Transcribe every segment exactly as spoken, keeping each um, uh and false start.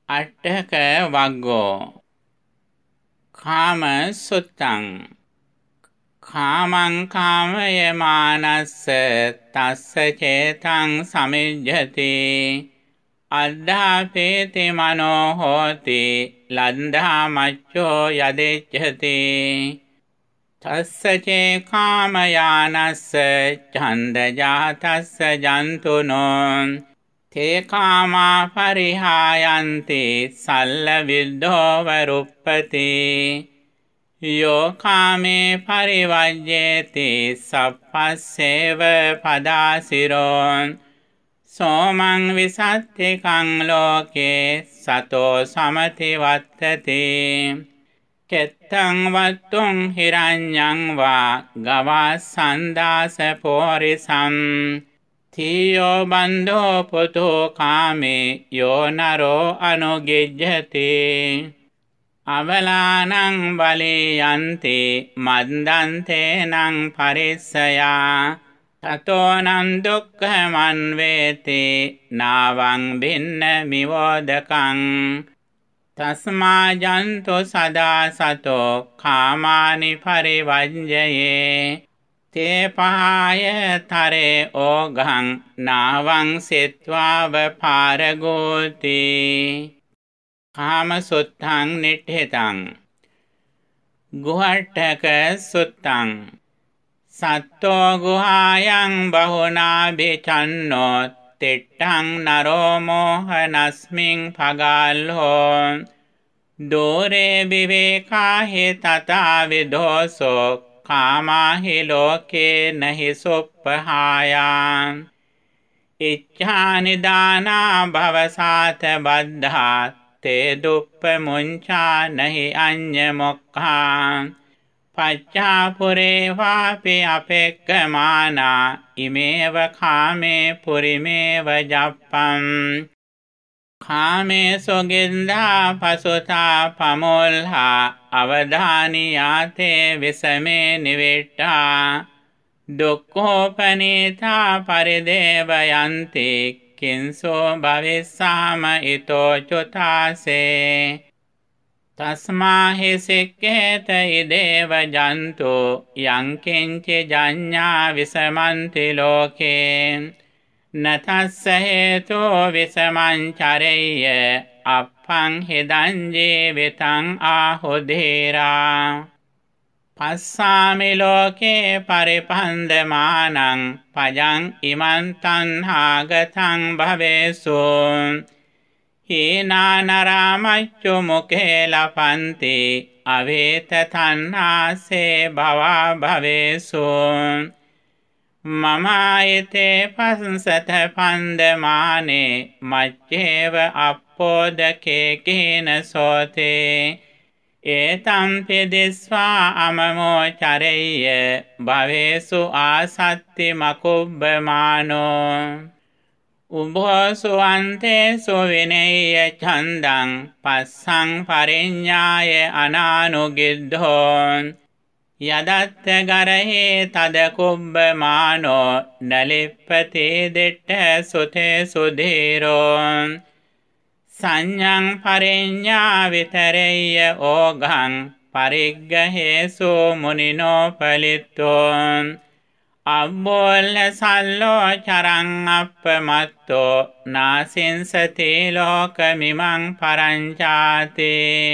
අට්ඨක වග්ගෝ කාම සුත්තං කාමං කාමයමානස්ස තස්ස චේතං සමිජ්ජති අද්ධාපේති මනෝ හෝති ලන්ධා මච්ඡෝ යදෙච්ඡති තස්ස චේ කාමයානස්ස ඡන්දජාතස්ස ජන්තුනෝ තේ කාමා පරිහායන්ති සල්ල විද්ධෝ වරුප්පති යෝ කාමේ පරිවජ්ජේති සප්පස්සේව පදාසිරෝ සෝමං විසත්තිකං ලෝකේ සතෝ සමති වත්තති කෙත්තං වත්තුං හිරඤ්ඤං වා ගවා සන්දාස පෝරිසම් තියෝ බන්ධෝ පුතෝ කාමේ යෝ නරෝ අනුගිජ්ජති අවලානං බලයන්ති මද්දන්තේනං පරිස්සයා තතෝනං දුක්ඛමං වේති නාවං භින්න මිවෝදකං තස්මා ජන්තු සදා සතෝ කාමානි පරිවජ්ජයේ තේ පහාය තරේ ඕගං නාවං සෙත්වාව පාරගෝති කාම සුත්තං නිට්ඨිතං ගුහට්ඨක සුත්තං සත්තෝ ගුහායන් බහුනාභිචන්නෝ තිට්ඨං නරෝ මෝහනස්මින් පගල්හෝ දෝරේ විවේකාහි තථා විදෝසෝ කාමාහි ලෝකේ නහි සුප්පහායං ඉච්ඡානිදානා භවසාත බද්ධා තේ දුප්පමුංචා නහි අඤ්ඤ මොක්ඛා පච්චාපුරේ වාපි අපෙක්කමානා ඉමේව කාමේ පුරිමේව ජප්පං කාමේ සොගින්දා පසුතා පමොල්හා අවධානියාතේ විසමේ නිවිට්ඨා දුක්ඛෝපනීතා පරිදේවයන්ති කිංසෝ භවිස්සාම ඊතෝ චුතාසේ තස්මා හි සික්ඛේත ඉදේව ජන්තු යං කිංචි ජඤ්ඤා විසමන්ති ලෝකේ නතස්ස හේතෝ විසමං චරෙය්‍ය අප්පං හිදං ජීවිතං ආහුදේරා පස්සාමි ලෝකේ පරිපන්දමානං පජං ඉමං තණ්හාගතං භවේසු හීනානරාමච්චු මුඛේ ලපන්ති අවේත තණ්හාසේ භවා භවේසු මමායතේ පස්සත පන්දමානේ මච්චේව අප්පෝදකේ කේන සෝතේ ඒතම් පෙදෙස්වා අමමෝ චරෙය්‍ය භවේසු ආසත්ති මකුබ්බමානෝ උභෝසු අන්තේසු විනේය ඡන්දං පස්සං පරිඤ්ඤාය අනානුගිද්ධෝ යදත්ත ගරහේ තද කුබ්බමානෝ නලිප්පති දිට්ඨ සුතේ සුධීරෝ සංඤං පරිඤ්ඤා විතරෙය්‍ය ඕඝං පරිග්ගහේසු මුනිනෝ පලිත්තෝ අබ්බෝල්ල සල්ලෝ චරං අප්පමත්තෝ නාසින්සති ලෝකමිමං පරංචාති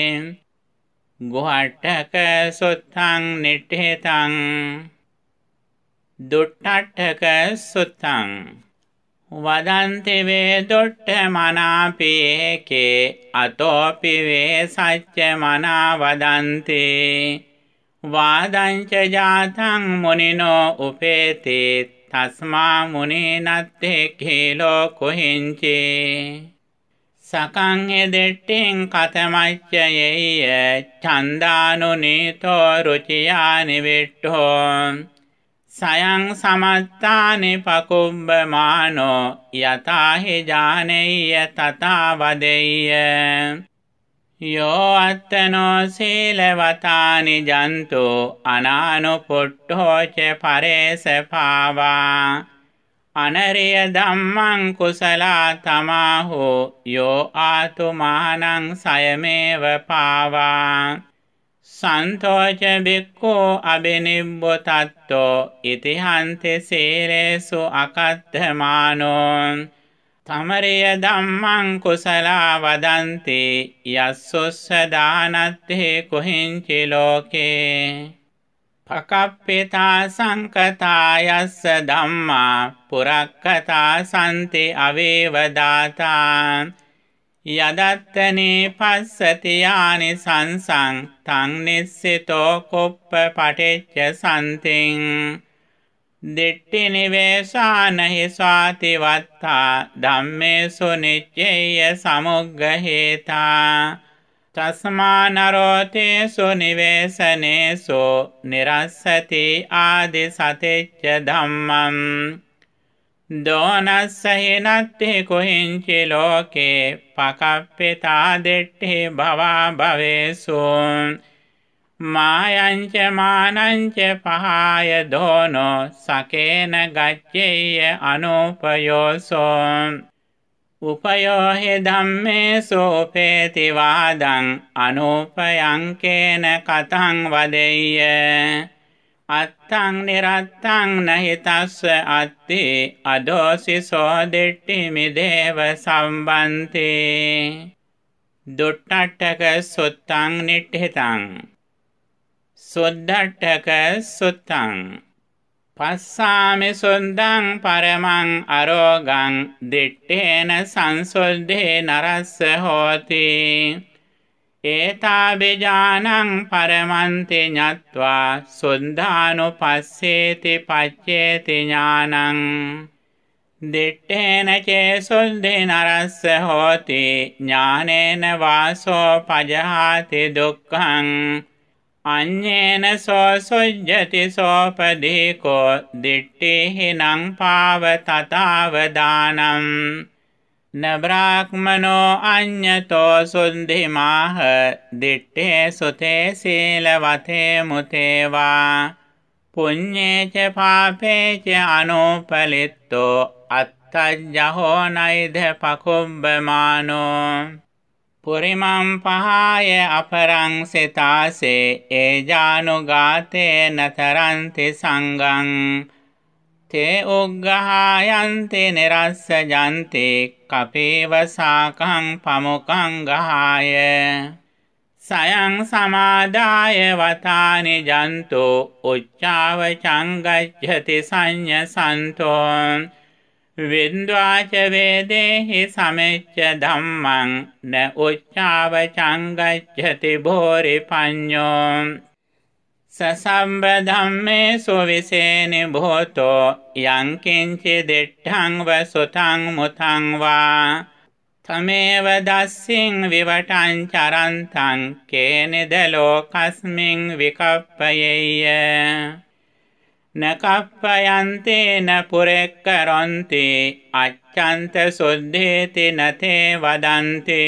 ගුහට්ඨක සුත්තං නිට්ඨිතං දුට්ඨට්ඨක සුත්තං වදන්ති වේ දුට්ඨ මනාපේකේ අතෝපි වේ සච්ච මනා වදන්ති වාදංච ජාතං මුනිනෝ උපේති තස්මා මුනිනත්තේ කීලෝ කුහිංචි සකං එදෙට්ඨින් කතමච්චයේය ඡන්දානුනීතෝ රුචියා නිවිට්ඨෝ සයං සමත්තානි පකුබ්බමානෝ යතාහි ජානෙය්‍ය තථා වදෙය්‍ය යෝ අත්තනෝ සීලවතානි ජන්තු අනානුපුට්ඨෝ ච පරේසපාවා අනරිය ධම්මං කුසලා තමාහෝ යෝ ආතුමානං සයමේව පාවා සන්තෝච බික්ඛෝ අබිනිබ්බතත්තෝ ඉතිහන්ති සීලේසු අකත්තමානෝ තමරිය ධම්මං කුසලා වදන්ති යස්සොස්ස දානත්තේ කුහිංචි ලෝකේ පකප්පිතා සංකතා යස්ස ධම්මා පුරක්කතා සන්ති අවේවදාතා යදත්තනේ පස්සති යානි සංසං තං නිස්සිතෝ කුප්ප පටිච්ච සන්තිං දිට්ඨි නිවේසානහි ස්වාති වත්තා ධම්මේසු නිච්චේය සමුග්ගහේතා තස්මා නරෝතේසු නිවේසනේසු නිරස්සති ආදි සතෙච්ච ධම්මං දෝනස්සහි නත්ති කුහිංචි ලෝකේ පකප්පිතා දිට්ඨි භවා භවේසු මායංච මානංච පහාය දෝනෝ සකේන ගච්ඡේය අනුපයෝසෝ උපයෝහි ධම්මේසු උපේති වාදං අනුපයංකේන කතං වදෙය්‍ය අත්තං නිරත්තං නහි තස්ස අත්ති අදෝසිසෝ දිට්ඨි මිදේව සම්බන්ති දුට්ඨට්ඨක සුත්තං නිට්ඨිතං සුද්ධට්ඨක සුත්තං පස්සාමි සුද්ධං පරමං අරෝගං දිට්ඨේන සංසුද්ධේ නරස්ස හෝති ඒතාබිජානං පරමන්ති ඤත්වා සුද්ධානුපස්සේති පච්චේති ඥානං දිට්ඨේන චේ සුද්ධි නරස්ස හෝති ඥානේන වාසෝ පජහාති දුක්ඛං අඤ්ඤේන සෝ සුජ්ජති සෝපදීකෝ දිට්ඨිහි නං පාව තථාවදානං නබ්‍රාහ්මනෝ අඤ්ඤතෝ සුද්ධිමාහ දිට්ඨේ සුතේ සීලවතේ මුතේවා පුඤ්ඤේච පාපේච අනුපලිත්තෝ අත්තජ්ජහෝ නයිධ පකුබ්බමානෝ පුරිමං පහාය අපරං සිතාසේ ඒජානුගාතේ නතරන්ති සංගං තේ උග්ගහායන්ති නිරස්සජන්ති කපේව සාකං පමුකං ගහාය සයං සමාදාය වතානි ජන්තු උච්චාව චංගච්ඡති සංඤසන්තෝ වින්ද්වාච වේදේහි සමෙච්ච ධම්මං න උච්චාව චංගච්ඡති භෝරි පඤ්ඤෝ සසම්බ ධම්මේසු විසේනි භූතෝ යං කිංචි දිට්ඨං වසුතං මුතං වා තමේව දස්සින් විවටං චරන්තං කේනිද ලෝකස්මින් විකප්පයේය නකප්පයන්තේ නපුරෙක්කරොන්ති අච්ඡන්ත සුද්ධේති නතේ වදන්ති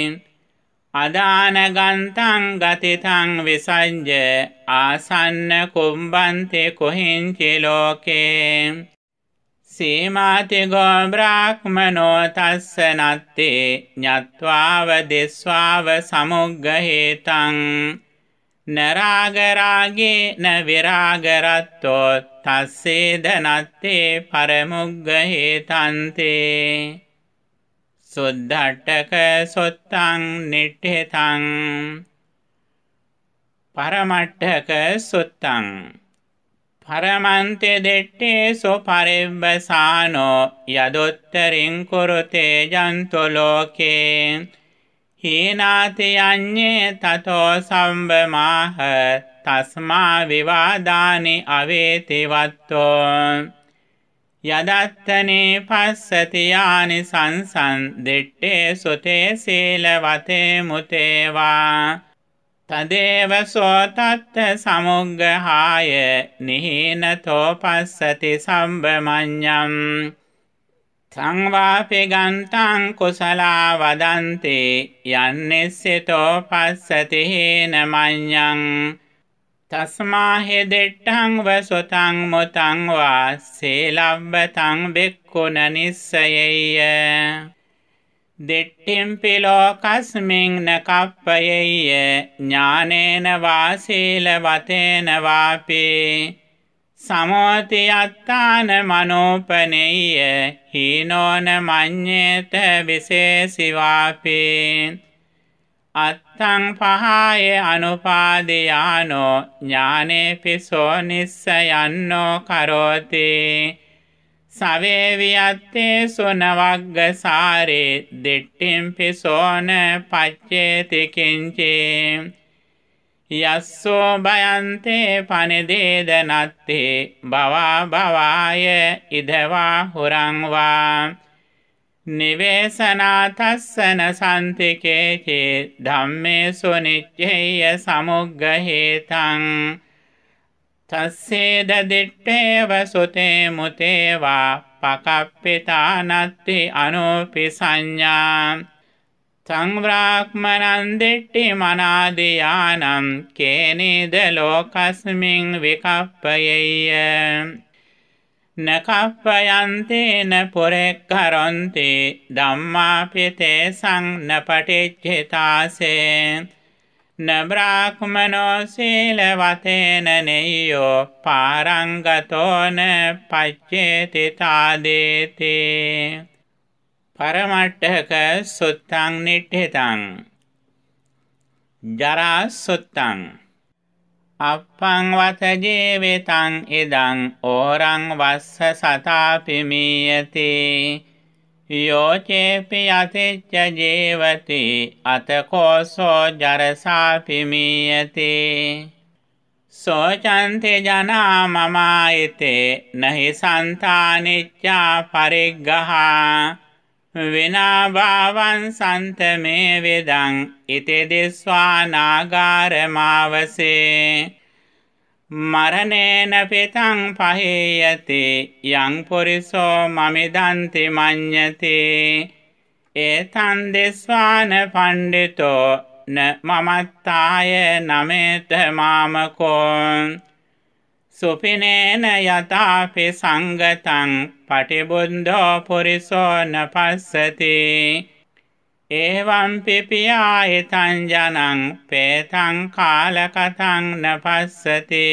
අදානගන්තං ගතිතං විසංජ ආසන්න කුම්බන්ති කුහිංචි ලෝකේ සීමාති ගෝ බ්‍රාහ්මනෝ තස්ස නත්ති ඤත්වාව දිස්වාව සමුග්ගහේතං නරාගරාගේ න විරාගරත්තෝ තස්සේද නත්තේ පරමුග්ගහේතන්තේ සුද්ධට්ඨක සුත්තං නිට්ඨිතං පරමට්ඨක සුත්තං පරමන්ති දිට්ඨේසු පරිබ්බසානෝ යදොත්තරින් කුරුතේ ජන්තු ලෝකේ හීනාති අඤ්ඤේ තතෝ සම්බමාහ තස්මා විවාදානි අවේති වත්තෝ යදත්තනේ පස්සති යානි සංසං දිට්ඨේ සුතේ සීලවතේ මුතේවා තදේව සෝතත්ත සමුග්ගහාය නිහීනතෝ පස්සති සම්බමඤ්ඤං සංවාපි ගන්තං කුසලා වදන්ති යන්නිස්සිතෝ පස්සති හීනමඤ්ඤං තස්මාහි දිට්ඨං වසුතං මුතං වා සීලබ්බතං බික්ඛුන නිස්සයෙය්‍ය දිට්ඨිම්පි ලෝකස්මින් නකප්පයෙය්‍ය ඥානේන වා සීලවතේන වාපි සමෝති යත්තාන මනෝපනෙය්‍ය හීනෝන මඤ්ඤේත විශේෂිවාපි අත්තං පහාය අනුපාදියානෝ ඥානේපිසෝ නිස්සයන්නෝ කරෝති සවේ වියත්තේ සුනවග්ගසාරේ දිට්ඨිම්පිසෝන පච්චේති කිංචේ යස්සෝ භයන්තේ පනිදේදනත්තේ භවා භවාය ඉදවා හුරං වා නිවේසනාතස්සන සන්තිකේචේ ධම්මේසු නිච්චේය සමුග්ගහේතං තස්සේද දිට්ඨේව සුතේ මුතේවා පකප්පිතානත්ති අනෝපි සංඥා සංව්‍රාක්මනං දිට්ඨි මනාදියානම් කේනේද ලෝකස්මින් විකප්පයෙය්‍ය නකප්පයන්තේන පුරෙක්කරොන්ති ධම්මාපිතේ සං නපටිච්චිතාසේ නබ්‍රාක්මනෝ සීලවතේන නෙය්‍යෝ පාරංගතෝන පච්චේති තාදේති පරමට්ඨක සුත්තං නිට්ඨිතං ජරා සුත්තං අප්පං වත ජීවිතං ඉදං ඕරං වස්ස සතාපි මීයති යෝචේපි අතිච්ච ජීවති අතකෝසෝ ජරසාපි මීයති සෝචන්ති ජනා මමායිතේ නහි සන්තානිච්චා පරිග්ගහා විනා භාවං සන්තමේ විදං ඉති දිස්වා නාගාරමාවසේ මරණේන පිතං පහේයති යං පුරිසෝ මමිදන්ති මඤ්ඤති ඒතං දිස්වාන පණ්ඩිතෝ න මමත්තාය නමේත මාමකෝ සුපිනේන යතාපි සංගතං පටිබුද්ධෝ පුරිසෝ නපස්සති එවං පිපියායතං ජනං පේතං කාලකතං නපස්සති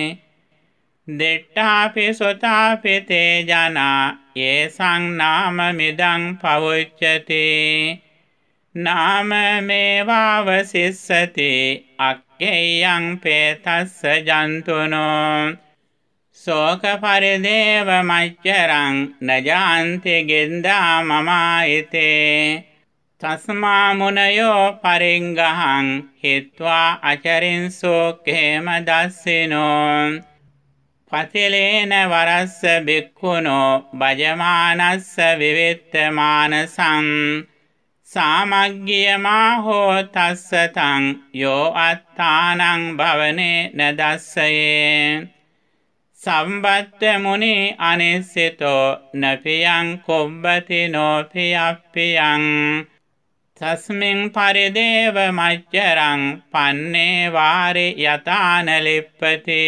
දිට්ඨාපි සුතාපි තේ ජනා යේසං නාම මිදං පවුච්චති නාම මේවාවසිස්සති අක්ඛේයං පේතස්ස ජන්තුනෝ සෝක පරිදේව මච්චරං නජාන්ති ගෙන්දා මමායිතේ තස්මා මුනයෝ පරිංගහං හිත්වා අචරින් සෝකේම දස්සිනෝ පතිලේන වරස්ස බික්ඛුනෝ භජමානස්ස විවිත්තමානසං සාමග්ගියමා හෝතස්සතං යෝ අත්තානං භවනේ නදස්සයේ සම්බත්ත මුනි අනිස්සිතෝ නපියං කොබ්බති නෝපියප්පියං තස්මින් පරිදේව මච්චරං පන්නේ වාරි යතාන ලිප්පති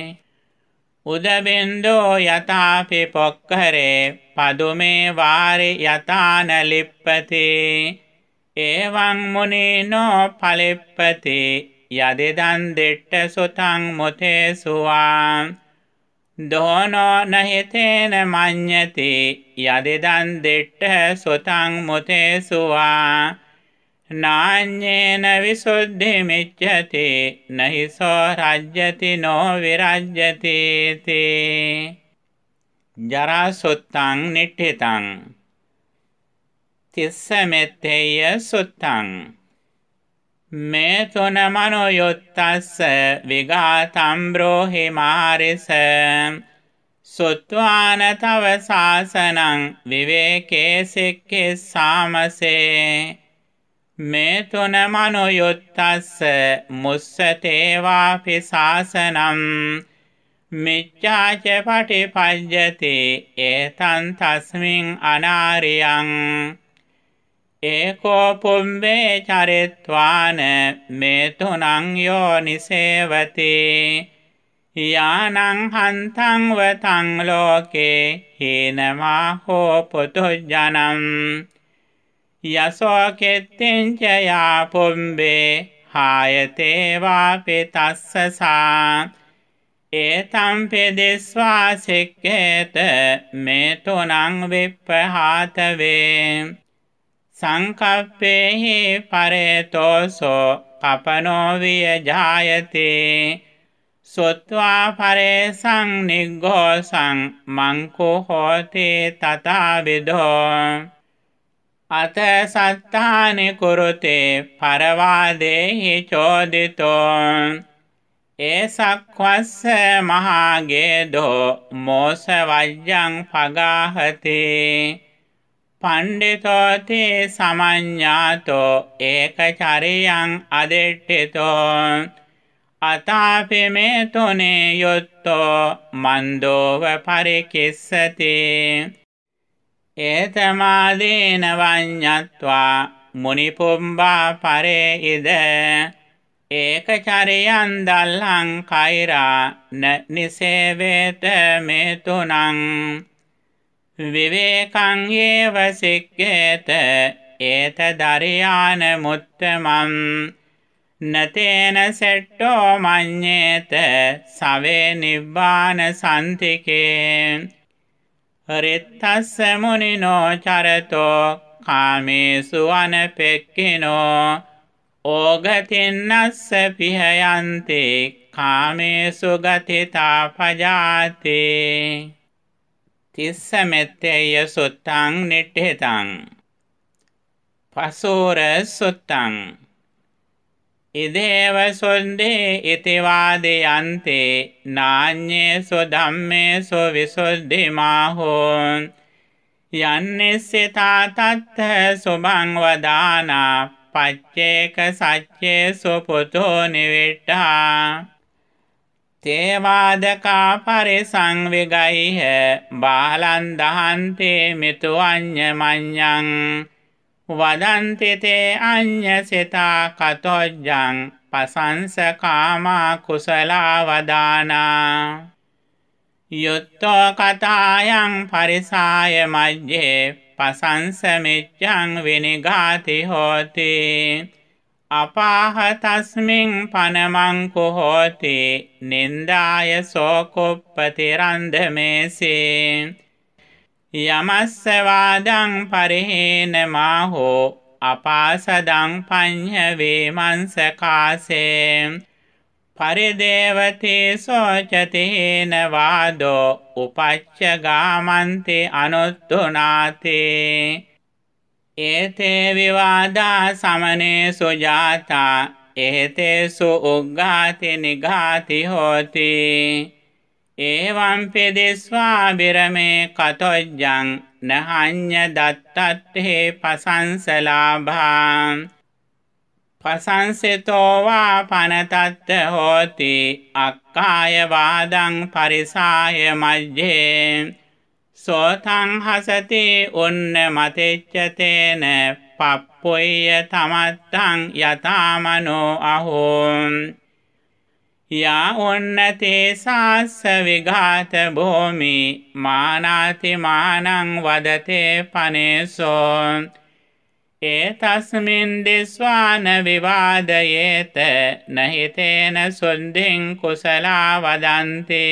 උදබින්දෝ යතාපි පොක්කරේ පදුමේ වාරි යතාන ලිප්පති එවං මුනිනෝ පලිප්පති යදිදන් දිට්ඨ සුතං මුතේසුවා දෝනෝ නහිතේන මඤ්ඤති යදිදන් දිට්ඨ සුතං මුතේසුවා නාඤ්ඤේන විසුද්ධි මිච්ඡති නහිසෝ රජ්‍යති නෝ විරජ්‍යති තේ ජරා සුත්තං නිට්ඨිතං තිස්ස මෙත්තේය සුත්තං මේ තුන මනෝයුත්තස්ස විගාතම් බ්‍රෝහි මාරිස සුත්වාන තව සාසනං විවේකේ සික්ඛිස්සාමසේ මේ තුන මනෝයුත්තස්ස මුස්සතේවාපි සාසනම් මිච්ඡාච පටිපජ්ජති ඒතං තස්මින් අනාරියං ඒකෝ පුම්බේ චරිත්වාන මේ තුනං යෝනිසේවති යානං හන්තං වතං ලෝකේ හීනමාහෝ පුතුජනං යසෝ කෙත්තිං ච යා පුම්බේ හායතේ වාපි තස්සසා ඒතම් පෙදිස්වා සික්කේත මේ තුනං විප්පහාතවේ සංකප්පේහි පරේතෝසෝ කපනෝ විය ජායති සොත්වා පරේසං නිග්ගෝසං මංකු හෝති තථාවිදෝ අත සත්තානි කුරුතේ පරවාදේහි චෝදිතෝ ඒසක්වස්ස මහාගේදෝ මෝස වජ්ජං පගාහති පණ්ඩිතෝති සමඤ්ඤාතෝ ඒකචරියං අදිට්ඨිතෝ අතාපි මේ තුනේ යුත්තෝ මන්දෝව පරිකිස්සති ඒතමාදීන වඤ්ඤත්වා මුනිපුම්බා පරේ ඉද ඒකචරියං දල්හං කෛරා න නිසේවේත මේ තුනං විවේකං ඒව සික්කේත ඒත දරියාන මුත්තමං නතේන සෙට්ටෝ මඤ්ඤේත සවේ නිබ්බාන සන්තිකේ රිත්තස්ස මුනිනෝ චරතෝ කාමේසු අනපෙක්ඛිනෝ ඕගතින්නස්ස පිහයන්ති කාමේසු ගතිතා පජාති තිස්ස මෙත්තේය සුත්තං නිට්ඨිතං පසෝර සුත්තං ඉදේව සොන්දේ ඉති වාදයන්තේ නාඤ්ඤේසු ධම්මේසු විසුද්ධිමාහෝ යන්නිස්සිතා තත්ථ සුභං වදානා පච්චේක සච්චේසු පුතෝ නිවිට්ඨා තේවාදකා පරිසංවිගයිහ බාලං දහන්තේ මිතු අඤ්ඤමඤ්ඤං වදන්ති තේ අඤ්ඤසිතා කතොජ්ජං පසංස කාමා කුසලා වදානා යුත්තෝ කතායන් පරිසාය මජ්ජේ පසංස මිච්ඡං විනිගාති හෝති අපාහ තස්මින් පනමං කුහෝති නින්දාය සෝකුප්පති රන්ධමේසේ යමස්ස වාදං පරිහේන මාහෝ අපාසදං පඤ්ඤ වේමංසකාසේ පරිදේවති සෝචතේන වාදෝ උපච්ච ගාමන්ති අනුත්තුනාතේ ඒතේ විවාදා සමනේසු ජාතා ඒතේසු උග්ගාති නිගාති හෝති එවං පෙදෙස්වා බිරමේ කතොජ්ජං නහඤ්ඤ දත්තත්තේ පසංසලාභං පසංසිතෝ වා පනතත්ත හෝති අක්කාය වාදං පරිසාය මජ්ජේ සෝතං හසති උන්න මතෙච්චතේන පප්පොය්‍ය තමත්තං යතාමනෝ අහෝ යා උන්නතේ සාස්ස විඝාත භූමි මානාති මානං වදතේ පනේසෝ ඒතස්මින් දිස්වාන විවාදයේත නහිතේන සුද්ධින් කුසලා වදන්ති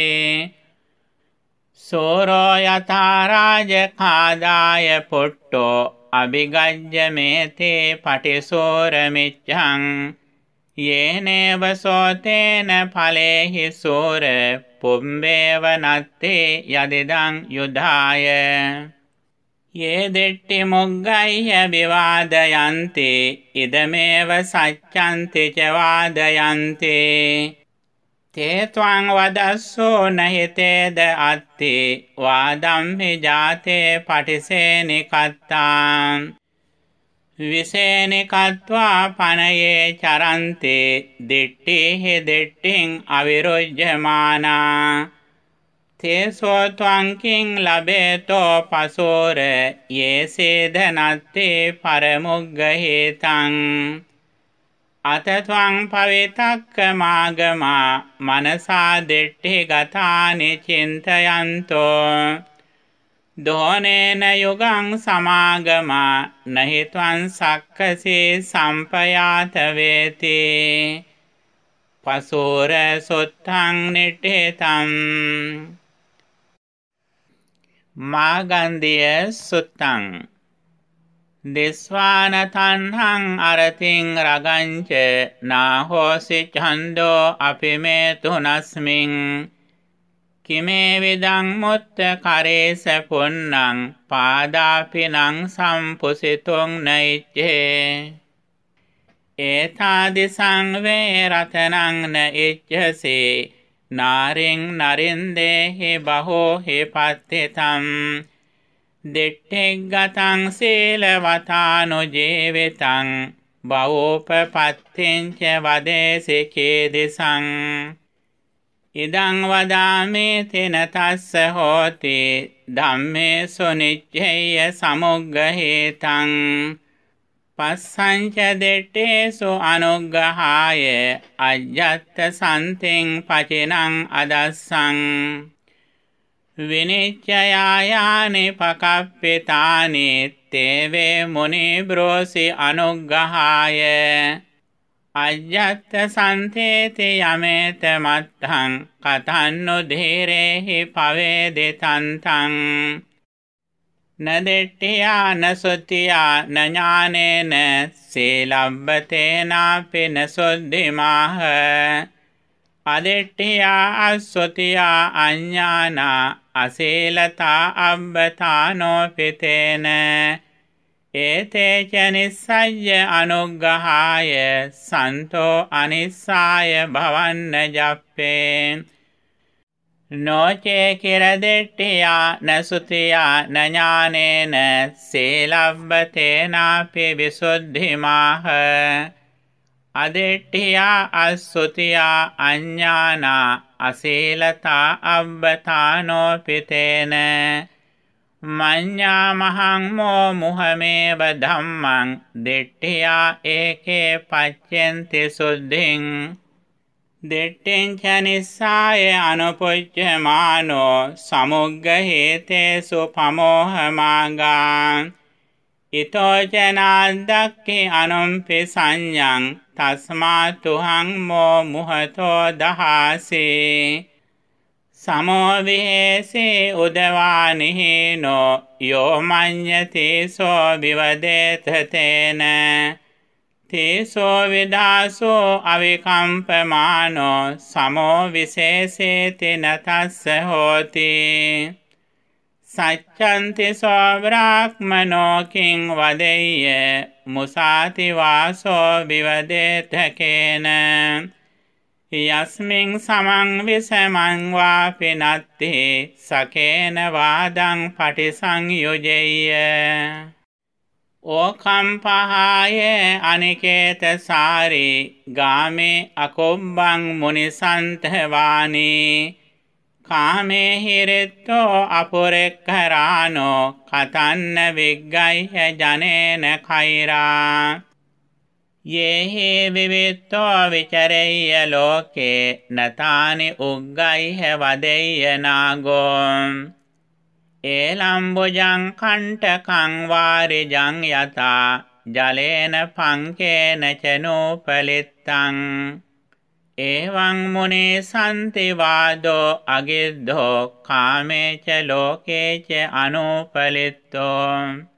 සෝරෝ යථා රාජඛාදාය පුට්ටෝ අභිගජ්ජ මේතේ පටිසෝර මිච්ඡං යේනේව සෝතේන ඵලේහි සෝර පුම්බේව නත්තේ යදිදං යුධාය යේ දෙට්ටි මොග්ගයිය විවාදයන්ති ඉදමේව සච්ඡන්ති ච වාදයන්ති තේ ත්වං වදස්සෝ නහිතේද අත්ති වාදම්හි ජාතේ පටිසේනිකත්තාං විසේනිකත්වා පනයේ චරන්ති දිට්ඨිහි දිට්ඨින් අවිරුජ්ජමානා තේසෝ ත්වංකින් ලබේතෝ පසෝර යේසේදනත්තේ පරමුග්ගහේතං අතත්වං පවිතක්ක මාගමා මනසා දිට්ඨි ගතානි චින්තයන්තෝ දෝනේන යුගං සමාගමා නහිත්වං සක්කසේ සම්පයාත වේති පසෝර සුත්තං නිට්ඨිතං මාගන්ධිය සුත්තං දිස්වාන තණ්හං අරතින් රගංච නාහෝසි ඡන්தோ අපිමේ තුනස්මින් කිමේ විදං මුත්ත කරේස පුන්නං පාදාපිනං සම්පුසිතුං නෛච්ඡේ ඒතාදිසං වේ රතනං න ඉච්ඡසේ නාරින් නරින්දේහි බහෝ හි පත්තිතං දිට්ඨිගතං සීලවතානුජීවිතං බවෝපපත්තිං ච වදේසි චේදිසං ඉදං වදාමි තෙන තස්ස හෝති ධම්මේසු නිච්ඡේය සමුග්ගහේතං පස්සංච දිට්ඨේසු අනුග්ගහාය අජ්ජත් සන්තිං පචිනං අදස්සං විනිච්ඡයායානි පකප්පිතානි තේවේ මුනි බ්‍රෝසි අනුග්ගහාය අජ්ජත් සන්තේති යමේත මත්තං කතන්නු ධීරේහි පවේදිතන්තං නදිට්ඨියා නසුතියා නඥානේන සීලබ්බතේනාපි නසුද්ධිමාහ අදිට්ඨියා අසුතියා අඥානා අසීලතා අබ්බතානෝපිතේන ඒතේ ච නිස්සය්‍ය අනුග්ගහාය සන්තෝ අනිස්සාය භවන්න ජප්පේ නොචේ කිරදිට්ඨියා නසුතියා නඥානේන සීලබ්බතේනාපි විසුද්ධිමාහ අදිට්ඨියා අසුතියා අඥානා අසීලතා අබ්බතානෝපිතේන මඤ්ඤාමහං මෝ මුහමේව ධම්මං දිට්ඨියා ඒකේ පච්චෙන්ති සුද්ධින් දිට්ඨිං ච නිස්සාය අනුපුච්ඡමානෝ සමුග්ගහේතේසු පමෝහමාගාං ඉතෝ ච නාද්දක්ඛි අනුම්පි සංඤං තස්මාතුහං මෝ මුහතෝ දහාසේ සමෝ විහෙසේ උදවානිහිනෝ යෝ මඤ්ඤති සෝ විවදේත තේන තේසෝ විදාසෝ අවිකම්පමානෝ සමෝ විශේෂේති නතස්ස හෝති සච්ඡන්ති සෝ බ්‍රාහ්මනෝ කිං වදෙය්‍ය මුසාති වාසෝ විවදේත කේන යස්මින් සමං විසමං වාපි නත්ති සකේන වාදං පටිසංයුජෙය්‍ය ඕකම්පහාය අනිකේත සාරි ගාමේ අකොබ්බං මුනිසන්තවානී කාමේ හිරෙත්තෝ අපුරෙක්ඛරානෝ කතන්න විග්ගයිහ ජනේන කෛරා යේහි විවිත්තෝ විචරෙය්‍ය ලෝකේ නතානි උග්ගයිහ වදෙය්‍ය නාගෝ ඒලම්බුජං කණ්ඨකං වාරිජං යතා ජලේන පංකේන ච නූපලිත්තං එවං මුනේ සන්ති වාදෝ අගිද්ධෝ කාමේ ච ලෝකේ ච අනූපලිත්තෝ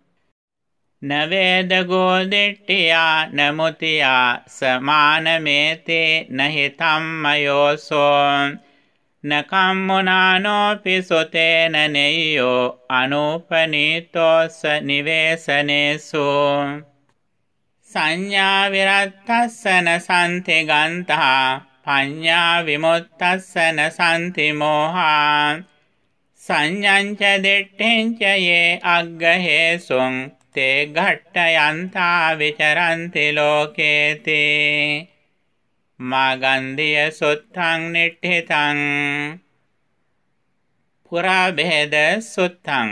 නවේදගෝ දිට්ඨියා නමුතියා සමානමේතේ නහිතම්මයෝසෝ නකම්මුනානෝපි සුතේන නෙය්‍යෝ අනූපනීතෝස නිවේසනේසු සංඥා විරත්තස්සන සන්ති ගන්තා පඤ්ඤා විමුත්තස්සන සන්ති මෝහා සංඤං ච දිට්ඨිං ච යේ අග්ගහේසුං තේ ඝට්ටයන්තා විචරන්ති ලෝකේති මාගන්ධිය සුත්තං නිට්ඨිතං පුරාභේද සුත්තං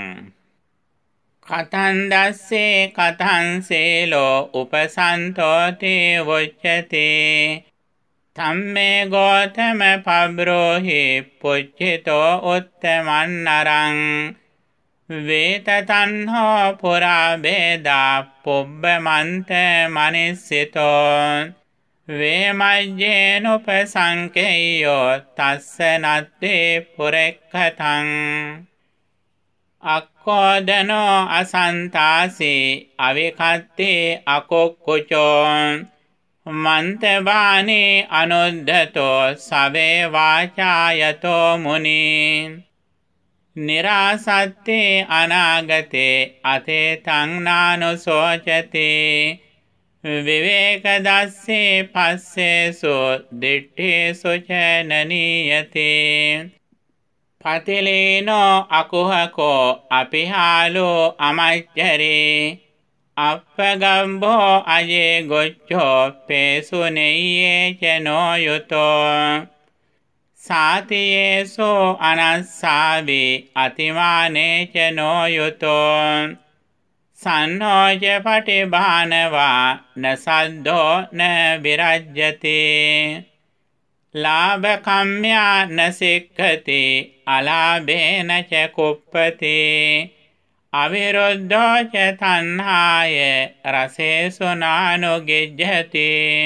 කතන්දස්සේ කතන්සේලෝ උපසන්තෝති වොච්චති තම්මේ ගෝතම පබ්‍රෝහි පුච්චිතෝ උත්තමන්නරං වේතතන්හෝ පුරාභේදා පුබ්බමන්ත මනිස්සිතෝ වේමජ්ජේනුපසංකේයෝ තස්ස නත්තේ පුරෙක්ඛතං අක්ඛෝදනෝ අසන්තාසී අවිකත්තේ අකුක්කුචෝ මන්තවානේ අනුද්ධතෝ සවේ වාචායතෝ මුනි නිරාසත්තේ අනාගතේ අතේතං නානුසෝචති විවේකදස්සේ පස්සේසු දිට්ඨේසු ච නනීයති පතිලේනෝ අකුහකෝ අපිහාලෝ අමච්චරේ අප්පගම්බෝ අජේ ගොච්ඡෝ පේසුනෙය්යේ ච නොයුතෝ සාතියේසෝ අනස්සාවේ අතිමානේ ච නොයුතෝ සන්නෝජ පටිභානවා නසද්දෝ න විරජ්‍යති ලාභකම්ම්‍යා නසික්ඛති අලාභේන ච කුප්පති අවිරුද්ධෝ ච තණ්හාය රසේසු නානුගිජ්ජති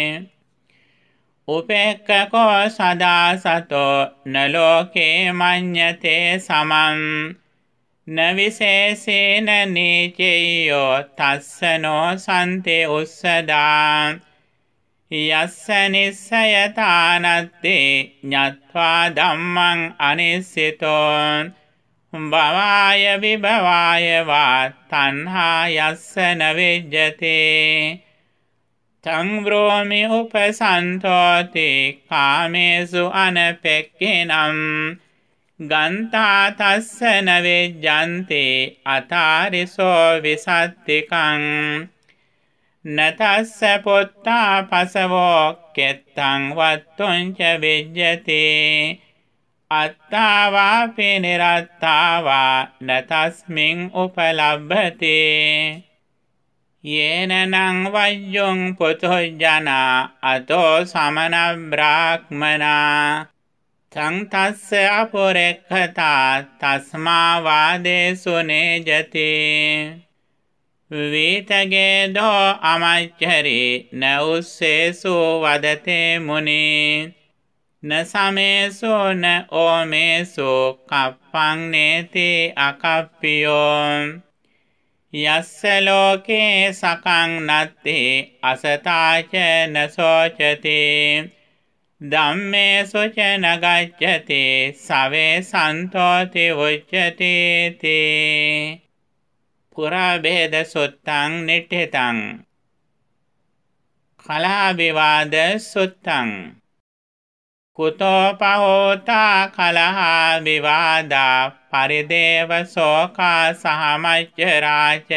උපේක්ඛකෝ සදා සතෝ නලෝකේ මඤ්ඤතේ සමං නවිශේෂේන නීචයෝ තස්සනෝ සන්තේ උස්සදා යස්ස නිස්සයතානත්තේ ඤත්වා ධම්මං අනිස්සිතෝ භවාය විභවාය වා තණ්හා යස්ස නවිජ්ජතේ තං බ්‍රෝමි උපසන්තෝති කාමේසු අනපෙක්ඛිනම් ගන්තා තස්ස නවිජ්ජන්තේ අතාරිසෝ විසත්තිකං නතස්ස පුත්තා පසවෝ කෙත්තං වත්තුං ච විජ්ජති අත්තාවාපි නිරත්තාවා නතස්මින් උපලබ්භති යේනනං වජ්ජුං පුතුජනා අතෝ සමන බ්‍රාහ්මනා තං තස්ස අපුරෙක්ඛතා තස්මා වාදේසු නේජති වේතගේදෝ අමච්චරේ න උස්සේසු වදතේ මුනි න සමේසු න ඕමේසු කප්පං නේති අකප්පියෝ යස්ස ලෝකේ සකං නත්තේ අසතාච නසෝචති ධම්මේසු ච නගච්ඡති සවේ සන්තෝති උච්චති තේ පුරාභේද සුත්තං නිට්ඨිතං කලහ විවාද සුත්තං කුතෝ පහෝතා කලහ විවාදා පරිදේව ශෝකා සහමච්චරාච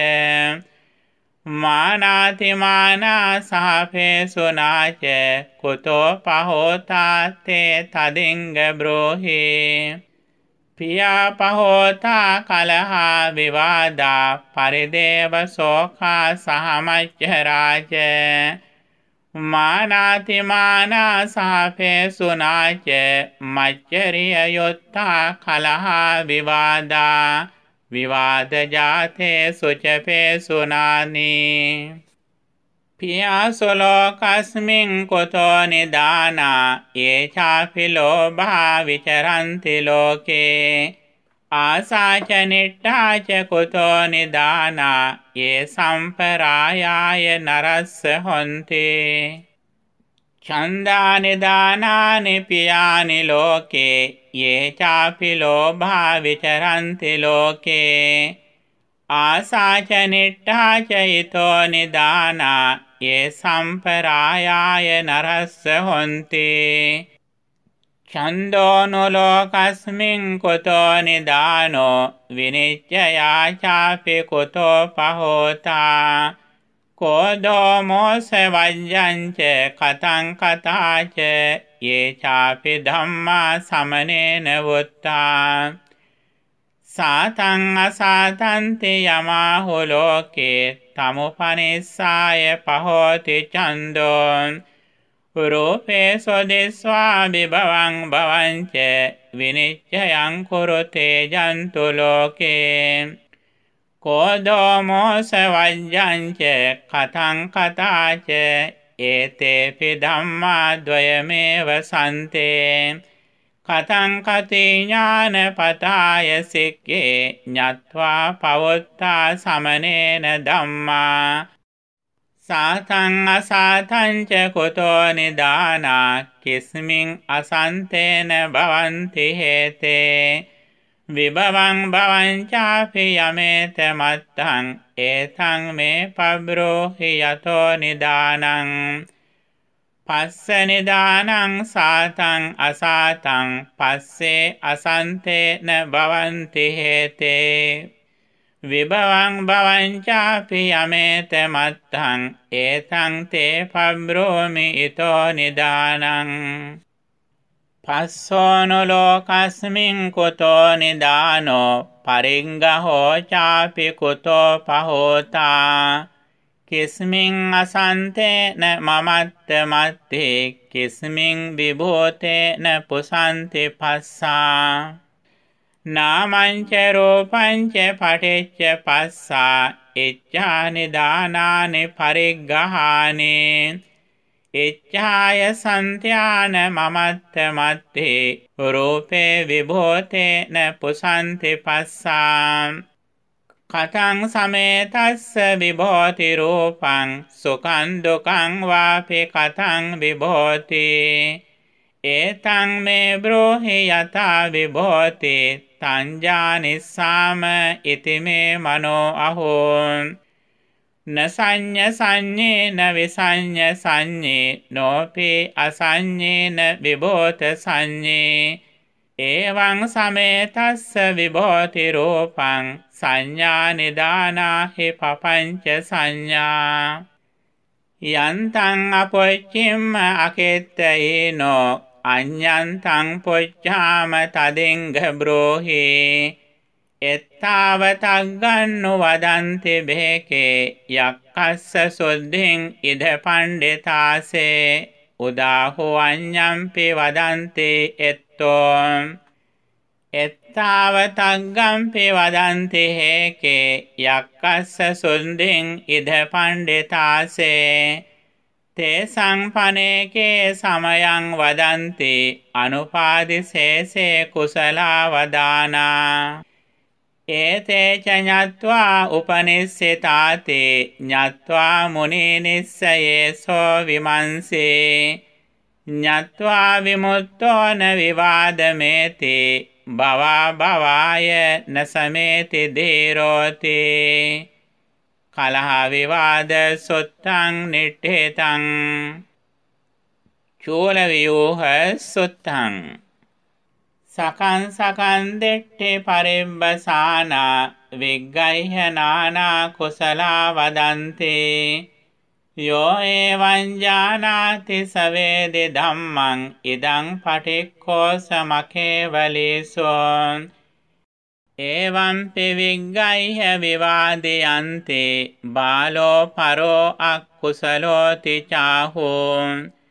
මානාතිමානා සහපේසුනාච කුතෝ පහෝතා තේ තදින්ග බ්‍රෝහි පියා පහෝතා කලහ විවාදා පරිදේව ශෝකා සහමච්චරාච මානාතිමානා සහපේසුනාච මච්චරිය යොත්තා කලහ විවාදා විවාද ජාතේ සුචපේසුනානි පියාසුලෝකස්මින් කුතෝ නිදානා ඒ චාපි ලෝභා විචරන්ති ලෝකේ ආසාච නිට්ඨාච කුතෝ නිදානා ඒ සම්පරායාය නරස්ස හොන්ති ඡන්දානි දානානි පියානි ලෝකේ ये चापि लोभा विचरन्ति लोके आसा च निट्ठा च इतो निदाना ये सम्परायाय नरस्य हन्ति छन्दोऽनुलोकस्मिन् कुतो निदानो विनिश्चया चापि कुतो पहोता कोदो मोसवज्जं च कथं कथा च ये चापि धम्मा समनेन वुत्ता සාතං අසාතන්ති යමාහු ලෝකේ තමුපනිස්සාය පහෝති චන්දෝ රූපේ සොදිස්වා විභවං භවංච විනිච්ඡයං කුරුතේ ජන්තු ලෝකේ කෝදෝ මෝස වජ්ජංච කතං කතාච ඒතේපි ධම්මා ද්වයමේව සන්තේ කතං කති ඥානපතාය සික්ඛේ ඤත්වා පවොත්තා සමනේන ධම්මා සාතං අසාතං ච කුතෝ නිදානා කිස්මින් අසන්තේන භවන්ති හේතේ විභවං භවං චාපි යමේත මත්තං ඒතං මේ පබ්‍රෝහි යතෝ නිදානං පස්ස නිදානං සාතං අසාතං පස්සේ අසන්තේන භවන්ති හේතේ විභවං භවං චාපි යමේත මත්තං ඒතං තේ පබ්‍රෝමි ඊතෝ නිදානං පස්සෝනු ලෝකස්මින් කුතෝ නිදානෝ පරිංගහෝ චාපි කුතෝ පහෝතා කිස්මින් අසන්තේන මමත්ත මත්තේ කිස්මින් විභූතේන පුසන්ති පස්සා නාමංච රූපංච පටිච්ච පස්සා ඉච්ඡා නිදානානි පරිග්ගහානි ඉච්ඡාය සන්ත්‍යාන මමත්ත මත්තේ රූපේ විභූතේන පුසන්ති පස්සා කතං සමේතස්ස විභෝති රූපං සුඛං දුක්ඛං වාපි කතං විභෝති ඒතං මේ බ්‍රෝහි යතා විභෝති තංජානිස්සාම ඉති මේ මනෝ අහෝ න සංඤ සංඤේ න විසංඤ සංඤේ නෝපි අසංඤේ න විභෝත සංඤේ එවං සමේතස්ස විභෝති රූපං සංඥා නිදානා හි පපංච සංඥා යන්තං අපොච්චිම්ම අකෙත්තයිනෝ අඤ්ඤන්තං පොච්චාම තදින්ග බ්‍රෝහි එත්තාවතග්ගන්නු වදන්ති බේකේ යක්කස්ස සුද්ධින් ඉද පණ්ඩිතාසේ උදාහු අඤ්ඤම්පි වදන්ති එත්තෝ එත්තාවතග්ගම්පි වදන්ති හේකේ යක්කස්ස සුද්ධින් ඉද පණ්ඩිතාසේ තේසං පනේකේ සමයං වදන්ති අනුපාදිසේසේ කුසලා වදානා ඒතේ ච ඤත්වා උපනිස්සතාතේ ඤත්වා මුනිනිස්සයේසෝ විමංසේ ඤත්වා විමුක්තෝ න විවාදමේති භවා භවාය න සමේති දීරෝති කලහ විවාද සුත්තං නිට්ඨේතං චූල ව්‍යූහ සුත්තං සකං සකං දෙට්ඨේ පරිබ්බසානා විග්ගයිහ නානා කුසලා වදන්තේ යෝ එවං ජානාති සවේදි ධම්මං ඉදං පටික්ඛෝ සමඛේවලීසෝ එවං පිවිග්ගයිහ විවාදයන්තේ බාලෝ පරෝ අක්කුසලෝති චාහෝ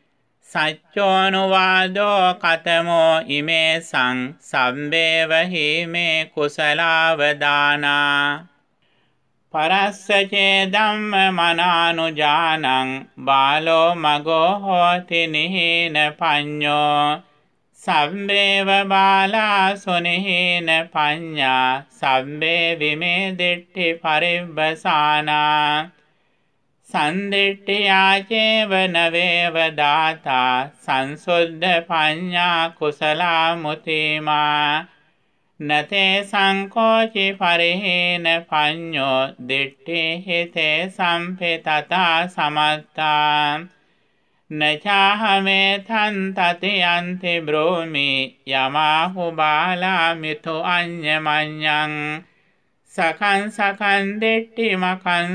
සච්චෝනුවාදෝ කතමෝ ඉමේසං සම්බේව හීමේ කුසලාවදානා පරස්සචේ ධම්ම මනානුජානං බාලෝ මගෝ හෝති නිහීන පඤ්ඤෝ සම්බේව බාලා සුනිහීන පඤ්ඤා සම්බේ විමේ දිට්ඨි පරිබ්බසානා සන්දිට්ඨියාචේව නවේව දාතා සංසුද්ධ පඤ්ඤා කුසලා මුතිමා නතේ සංකෝචි පරිහේන පඤ්ඤෝ දිට්ඨි හිතේ සම්පේතතා සමත්තා නචාහමේ තන්තති යන්ති බ්‍රෝමි යමාහු බාලා මිතු අඤ්ඤමඤ්ඤං සකං සකං දිට්ඨි මකං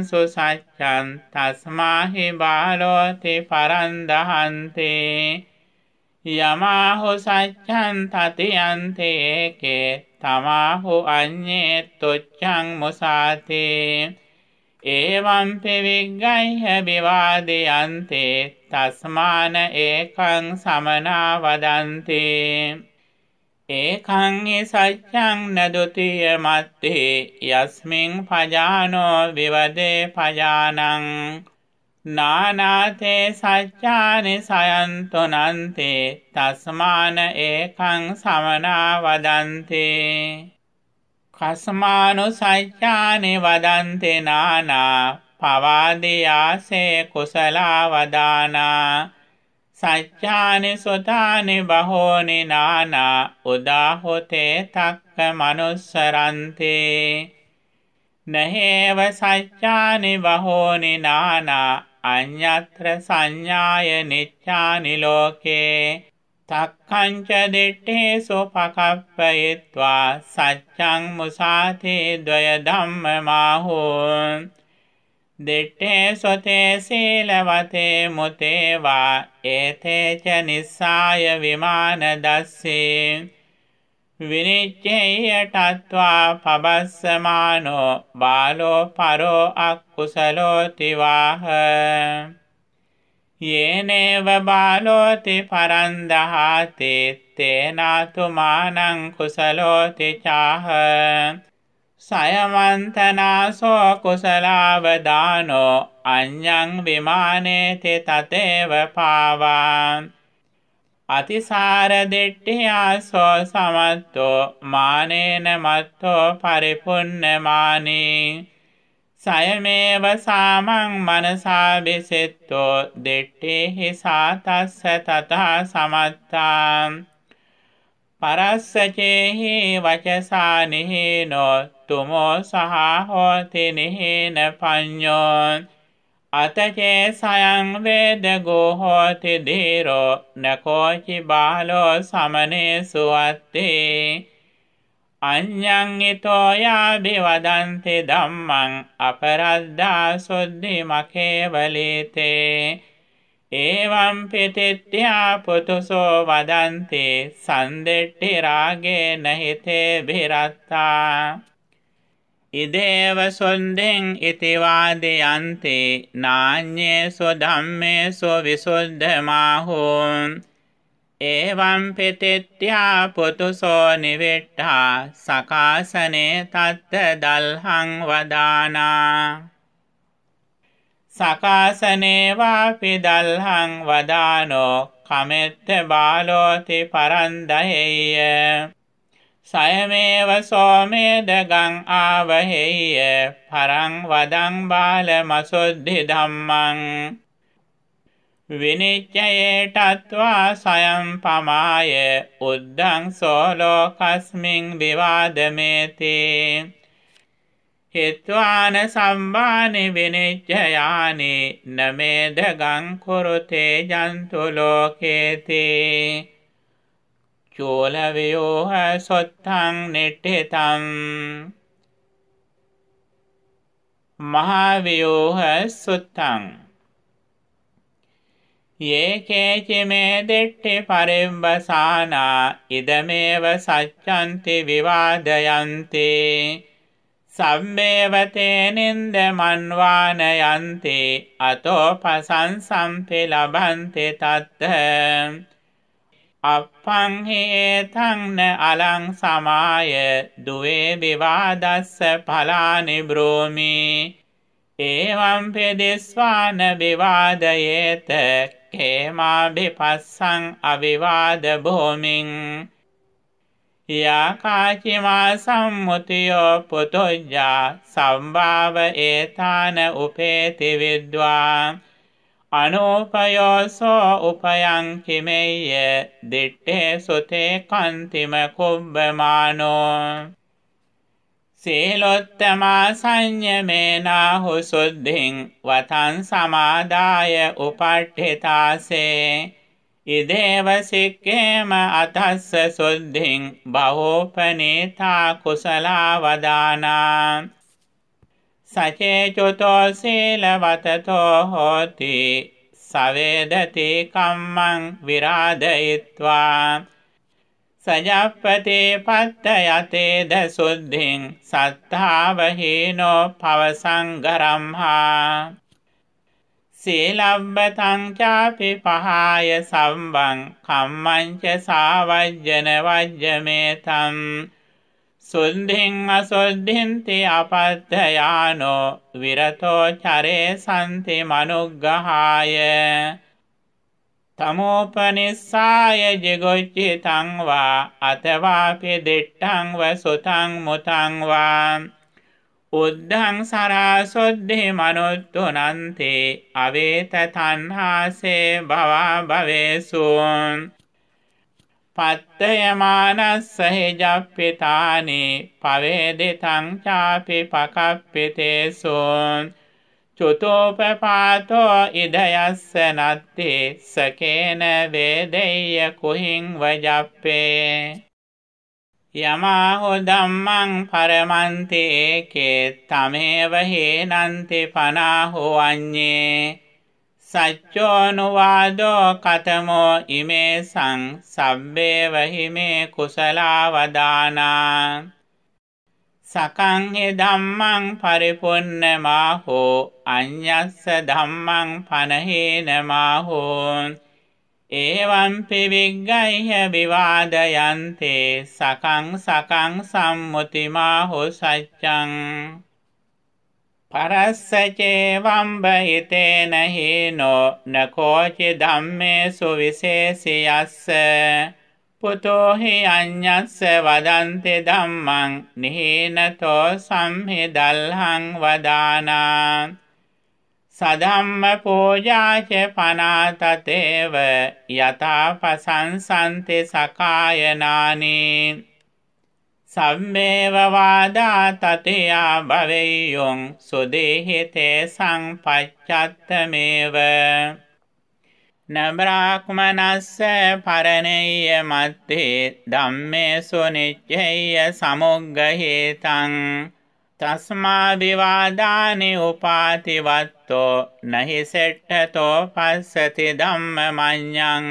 සුසච්ඡං තස්මාහි බාලෝති පරන්දහන්තේ යමාහු සච්ඡං තතියන්තේකේ තමාහු අඤ්ඤේ තුච්ඡං මුසාතේ එවං පෙවිග්ගයිහ විවාදයන්තේ තස්මාන ඒකං සමනා වදන්තේ ඒකං හි සච්ඡං නදුතිය මත්තේ යස්මින් පජානෝ විවදේ පජානං නානාතේ සච්ඡානි සයන්තොනන්තේ තස්මාන ඒකං සමනා වදන්තේ කස්මානු සච්ඡානි වදන්තේ නානා පවාදියාසේ කුසලා වදානා සච්ඡානි සුතානි බහෝනි නානා උදාහොතේ තක්ක මනුස්සරන්තේ නහේව සච්ඡානි බහෝනි නානා අඤ්ඤත්‍ර සංඥාය නිච්ඡානි ලෝකේ තක්ඛංච දිට්ඨේසු පකප්පයित्वा සච්ඡං මුසාතේ ද්වය ධම්මමාහෝ දිට්ඨේසු තේ සීලවතේ මුතේවා ඒතේ ච නිස්සාය විමාන දස්සේ විනිච්ඡේය තත්වා පබස්සමානෝ බාලෝ පරෝ අක්කුසලෝති වාහ යේනේව බාලෝති පරන්දහාතේ තේනාතු මානං කුසලෝති චාහ සයමන්තනාසෝ කුසලාවදානෝ අඤ්ඤං විමානේති තතේව පාවා අතිසාර දිට්ඨියාසෝ සමත්තෝ මානේන මත්තෝ පරිපුන්නමානී සයමේව සාමං මනසා විසෙත්තෝ දිට්ඨිහි සාතස්ස තථා සමත්තා පරස්සචේහි වචසා නිහීනෝ තුමෝ සහා හෝති නිහීන පඤ්ඤෝ අතචේ සයං වේදගෝ හෝති ධීරෝ නකෝචි බාලෝ සමනේසු අත්තේ අඤ්ඤං ඊතෝ යාබි වදන්ති ධම්මං අපරද්දා සොද්දි මකේවලීතේ එවං පිතිත්‍යා පුතුසෝ වදන්ති සන්දෙට්ටි රාගේ නහිතේ විරත්තා ඉදේව සොන්දෙන් ඉති වාදයන්ති නාඤ්ඤේසු ධම්මේසු විසුද්ධමාහෝ එවං පිතිත්‍යා පුතුසෝ නිවෙට්ඨා සකාසනේ තත්ත දල්හං වදානා සකාසනේ වාපි දල්හං වදානෝ කමෙත්ත බාලෝති පරන්දහෙය්‍ය සයමේව සෝමේදගං ආවහෙය්‍ය පරං වදං බාලමසුද්ධි ධම්මං විනිච්ඡයේ තත්වා සයම් පමාය උද්ධං සෝලෝකස්මින් විවාදමේති හිත්වාන සම්බානි විනිච්ඡයානි නමේදගං කුරුතේ ජන්තු ලෝකේති චෝලවයෝහ සොත්තං නිට්ඨිතං මහාවයෝහ සුත්තං යේකේචි මේ දිට්ඨි පරිම්බසානා ඉදමේව සච්ඡන්ති විවාදයන්ති සම්මේවතේ නින්ද මන්වානයන්ති අතෝ පසංසම්පි ලබන්ති තත්ත අප්පං හි ඒතං න අලං සමාය දුවේ විවාදස්ස ඵලානි බ්‍රෝමි එවං පෙදිස්වාන විවාදයේත කේමා බිපස්සං අවිවාද භූමින් යාකාචිමා සම්මුතියෝ පුතුජ්ජා සම්භාව ඒතාන උපේති විද්වා අනෝපයෝසෝ උපයං කිමෙය්‍ය දිට්ඨේ සුතේ කන්තිම කුබ්බමානෝ සීලොත්තමා සංයමේනාහු සුද්ධින් වතං සමාදාය උපට්ඨිතාසේ ඉදේව සික්කේම අතස්ස සුද්ධින් බහෝපනීතා කුසලා වදානා සචේ චුතෝ සීලවතතෝ හෝති සවේදති කම්මං විරාදයිත්වා සජප්පතේ පත්තයතේද සුද්ධින් සත්තාවහීනෝ පවසංගරම්හා සීලබ්බතං චාපි පහාය සම්බං කම්මංච සාවජ්ජන වජ්ජමේතම් සුද්ධින් අසුද්ධින්ති අපත්තයානෝ විරතෝ චරේ සන්ති මනුග්ගහාය තමෝපනිස්සාය ජිගොච්චිතං වා අතවාපි දිට්ඨං වසුතං මුතං වා උද්ධං සරාසොද්ධි මනුත්තුනන්ති අවේත තණ්හාසේ භවා භවේසුන් පත්තයමානස්ස හිජප්පිතානි පවේදිතං චාපි පකප්පිතේසුන් චුතෝපපාතෝ ඉදයස්ස නත්ති සකේන වේදෙය්‍ය කුහිං වජප්පේ යමාහු ධම්මං පරමන්ති ඒකේ තමේව හේනන්ති පනාහු අඤ්ඤේ සච්චෝනුවාදෝ කතමෝ ඉමේසං සබ්බේව හිමේ කුසලාවදානා සකං හි ධම්මං පරිපුන්නමාහෝ අඤ්ඤස්ස ධම්මං පනහේනමාහෝ එවංපි විග්ගයිහ විවාදයන්තේ සකං සකං සම්මුතිමාහෝ සච්චං පරස්සචේවම්බ හිතේන හීනෝ නකෝචි ධම්මේසු විශේෂියස්ස පුතෝ හි අඤ්ඤස්ස වදන්ති ධම්මං නිහීනතෝ සම්හිදල්හං වදානා සධම්ම පූජාච පනාතතේව යථා පසංසන්ති සකායනානි සම්මේව වාදා තතියා භවෙය්‍යොං සුදේහිතේ සංපච්චත්තමේව නබ්‍රාක්මනස්ස පරණේය මත්තේ ධම්මේසු නිච්චේය සමුග්ගහේතං තස්මා විවාදානි උපාතිවත්තෝ නහි සෙට්ඨතෝ පස්සති ධම්මමඤ්ඤං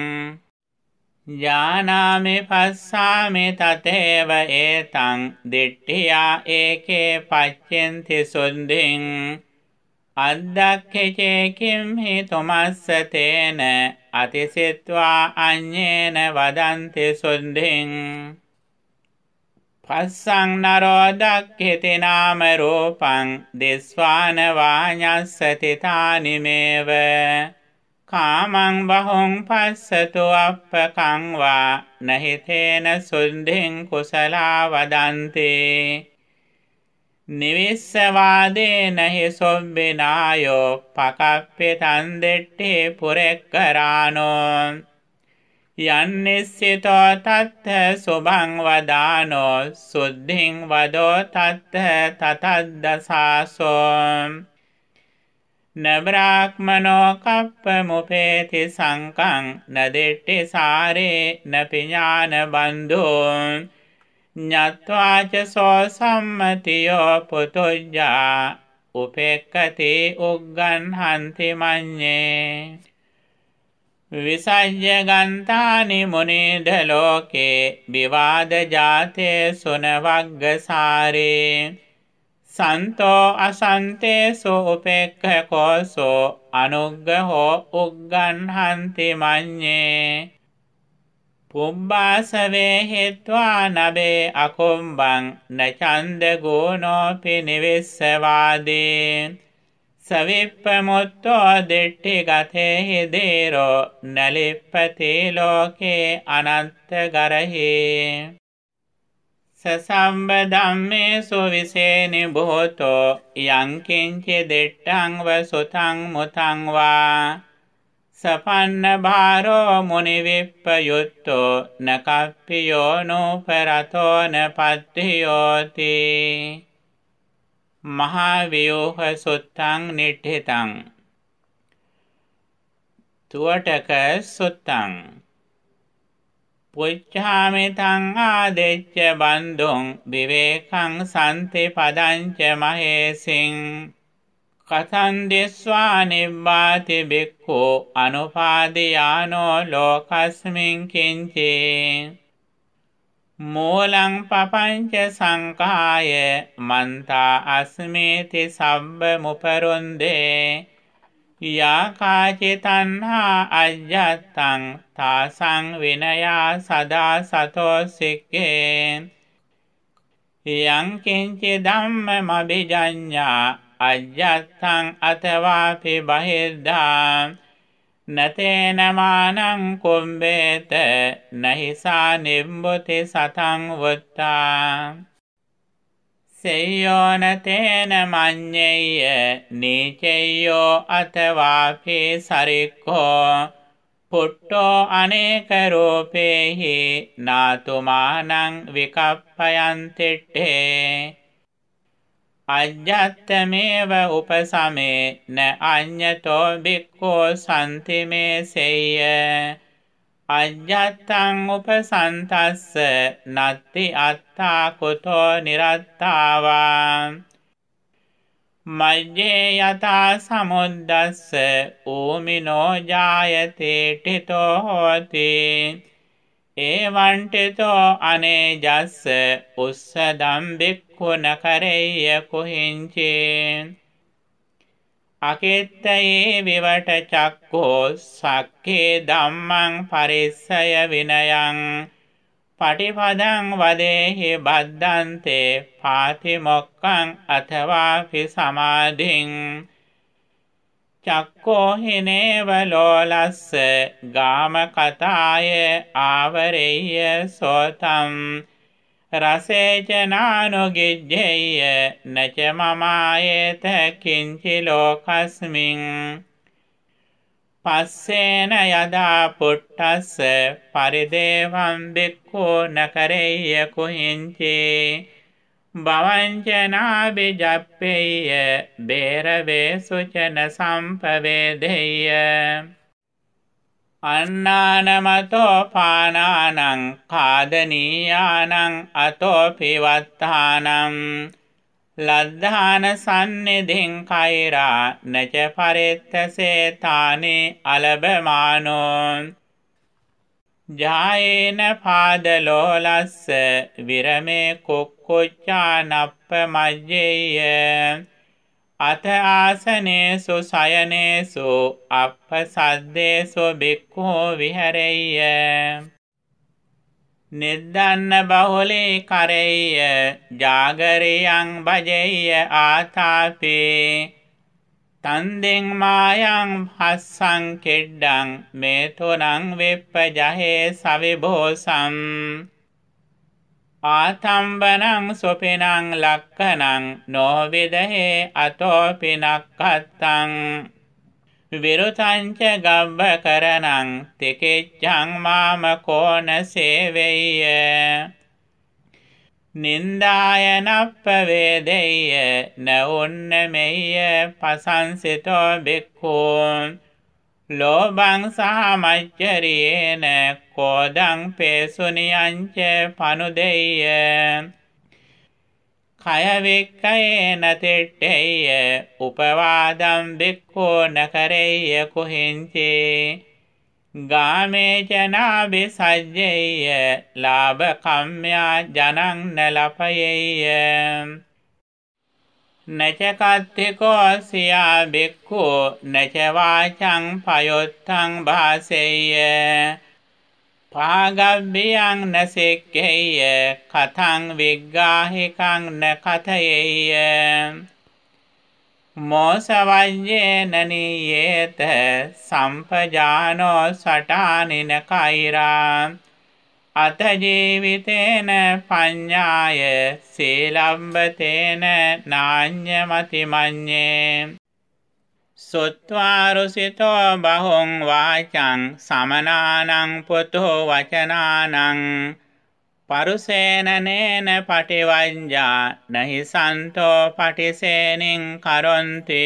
ඥානාමි පස්සාමි තතේව ඒතං දිට්ඨියා ඒකේ පච්චෙන්ති සුද්ධින් අද්දක්ඛේ කිම් හි තොමස්ස තේන අතිසිත්වා අඤ්ඤේන වදන්ති සුද්ධින් පස්සං නරෝ දක්ඛිති නාම රූපං දිස්වාන වාඤස්සති තානිමේව කාමං බහුං පස්සතු අප්පකං වා නහිතේන සුද්ධින් කුසලා වදන්ති නිවිස්සවාදේන හි සොබ්බිනායෝ පකප්පිතං දෙට්ඨි පුරෙක්කරානෝ යන්නිස්සිතෝ තත්ථ සුභං වදානෝ සුද්ධින් වදෝ තත්ථ තතද්දසාසෝ නබ්‍රාක්මනෝ කප්පමුපේති සංකං නදිට්ඨි සාරේ නපිඥාන බන්ධෝ ඤත්වාච සෝ සම්මතියෝ පුතුජ්ජා උපේක්ඛති උග්ගන්හන්ති මඤ්ඤේ විසඤ්ඤ ගන්තානි මුනිද ලෝකේ විවාද ජාතේ සුනවග්ගසාරේ සන්තෝ අසන්තේසු උපේක්ඛකෝසෝ අනුග්ගහෝ උග්ගන්හන්ති මඤ්ඤේ පුබ්බාසවේ හෙත්වා නබේ අකුම්බං නචන්ද ගුණෝපි නිවිස්සවාදී සවිප්පමුත්තෝ දිට්ඨි ගතේහි දේරෝ නලිප්පති ලෝකේ අනත්ත ගරහි සසම්බ ධම්මේසු විසේනි භූතෝ යං කිංචි දිට්ඨං වසුතං මුතං වා සපන්න භාරෝ මුනි විප්පයුත්තෝ නකප්පියෝ නෝපරතෝ නපත්තියෝති මහාව්‍යෝහ සුත්තං නිට්ඨිතං තුවටක සුත්තං පුච්ඡාමිතං ආදෙච්ච බන්ධුං විවේකං සම්ති පදංච මහේසින් කතං දිස්වා නිබ්බාති බික්ඛු අනුපාදියානෝ ලෝකස්මින් කිංචේ මූලං පපංච සංඛාය මන්තා අස්මේති සබ්බ මුපරුන්දේ යාකාචි තණ්හා අජ්ජත්තං තාසං විනයා සදා සතෝ සික්ඛේ යං කිංචි ධම්මමභිජඤ්ඤා අජ්ජත්තං අතවාපි බහිද්ධා නතේන මානං කුම්බේත නහිසා නිම්බුති සතං වුත්තා සේයෝන තේන මඤ්ඤේය නීචයෝ අතවාපි සරික්ඛෝ පුට්ටෝ අනේක රූපේහි නාතුමානං විකප්පයන්තිට්ඨේ අජ්ජත්තමේව උපසමේ න අඤ්ඤතෝ බික්ඛෝ සම්තිමේ සෙය්‍ය අජ්ජත්තං උපසන්තස්ස නත්ති අත්තා කුතෝ නිරත්තාවා මජ්ජේ යතා සමුද්දස්ස ඌමිනෝ ජායතේ ඨිතෝ හෝති එවං ඨිතෝ අනේජස්ස උස්සදම් බික්ඛු නකරෙය්‍ය කුහිංචේ අකෙත්තයේ විවට චක්ඛෝ සක්ඛේ ධම්මං පරිස්සය විනයං පටිපදං වදේහි බද්දන්තේ පාතිමොක්ඛං අතවාපි සමාධින් චක්ඛෝ හිනේව ලෝලස්ස ගාම කතාය ආවරෙය්‍ය සෝතම් රසේච නානුගිජ්ජේය නච මමායේත කිංචි ලෝකස්මින් පස්සේන යදා පුට්ටස්ස පරිදේවං බික්ඛු නකරෙය්‍ය කුහිංචි භවංචනාබිජප්පේය බේරවේසුචන සම්පවේදෙය්‍ය අන්නානමතෝ පානානං කාදනීයානං අතෝ පිවත්තානං ලද්ධාන සන්නිධින් කෛරා නච පරිත්තසේ තානි අලබමානෝ ජායේන පාදලෝලස්ස විරමේ කුක්කුච්චානප්ප මජ්ජේය අත ආසනේසු සයනේසු අප්පසද්දේසු බික්ඛු විහෙරෙය්‍ය නිද්දන්න බහුලී කරෙය්‍ය ජාගරියං භජෙය්‍ය ආතාපේ තන්දෙන් මායං හස්සං කෙඩ්ඩං මේතුනං විප්පජහේ සවිභෝසම් ආතම්බනං සොපිනං ලක්ඛනං නොවිදහේ අතෝපි නක්ඛත්තං විරුතංච ගබ්බ කරණං තිකිච්ඡං මාම කෝන සේවෙය්‍ය නින්දායනප්ප වේදෙය්‍ය නඋන්නමෙය්‍ය පසංසිතෝ බික්ඛු ලෝභං සහමච්චරියේන කෝදං පේසුනියංච පනුදෙය්‍ය කය වික්ඛයේන තිට්ඨේය උපවාදං බික්ඛු නකරෙය්‍ය කුහිංචි ගාමේ ජනාබි සජ්ජේය ලාභ කම්ම්‍යා ජනං නලපයෙය්‍ය නච කත්තිකෝ සියා බික්ඛු නච වාචං පයොත්තං භාසෙය්‍ය පාගබ්බියං නසෙක්ඛේය කතං විග්ගාහිකං න කතයෙය්‍ය මෝසවජ්ජේන නීයේත සම්පජානෝ සටානින කෛරා අත ජීවිතේන පඤ්ඤාය සීලම්බතේන නාඤ්ඤමති මඤ්ඤේ සොත්වාරුසිතෝ බහුං වාචං සමනානං පුතෝ වචනානං පරුසේනනේන පටිවංජා නහි සන්තෝ පටිසේනින් කරොන්ති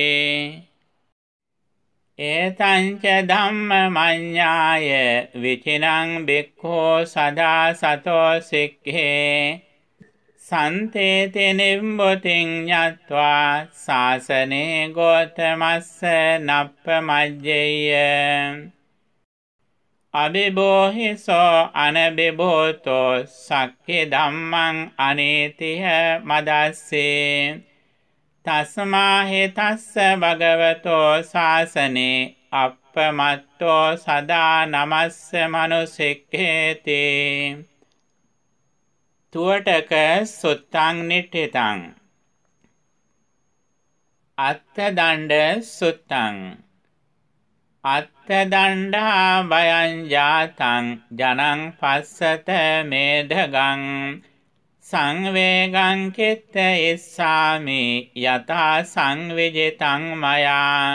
ඒතංච ධම්ම මඤ්ඤාය විචිනං බික්ඛෝ සදා සතෝ සික්ඛේ සන්තේති නිම්බුතින් ඤත්වා සාසනේ ගෝතමස්ස නප්පමජ්ජෙය්‍ය අබිබෝහිසෝ අනබිබෝතෝ සක්ඛි ධම්මං අනේතිහ මදස්සේ තස්මා හේතස්ස භගවතෝ ශාසනේ අප්පමත්තෝ සදා නමස්ස මනුසික්ඛේති තුවටක සුත්තං නිට්ඨිතං අත්ථ දණ්ඩ සුත්තං අත්ථ දණ්ඩා භයං ජාතං ජනං පස්සත මේධගං සංවේගං කිත්ත ඉස්සාමි යතා සංවිජිතං මයා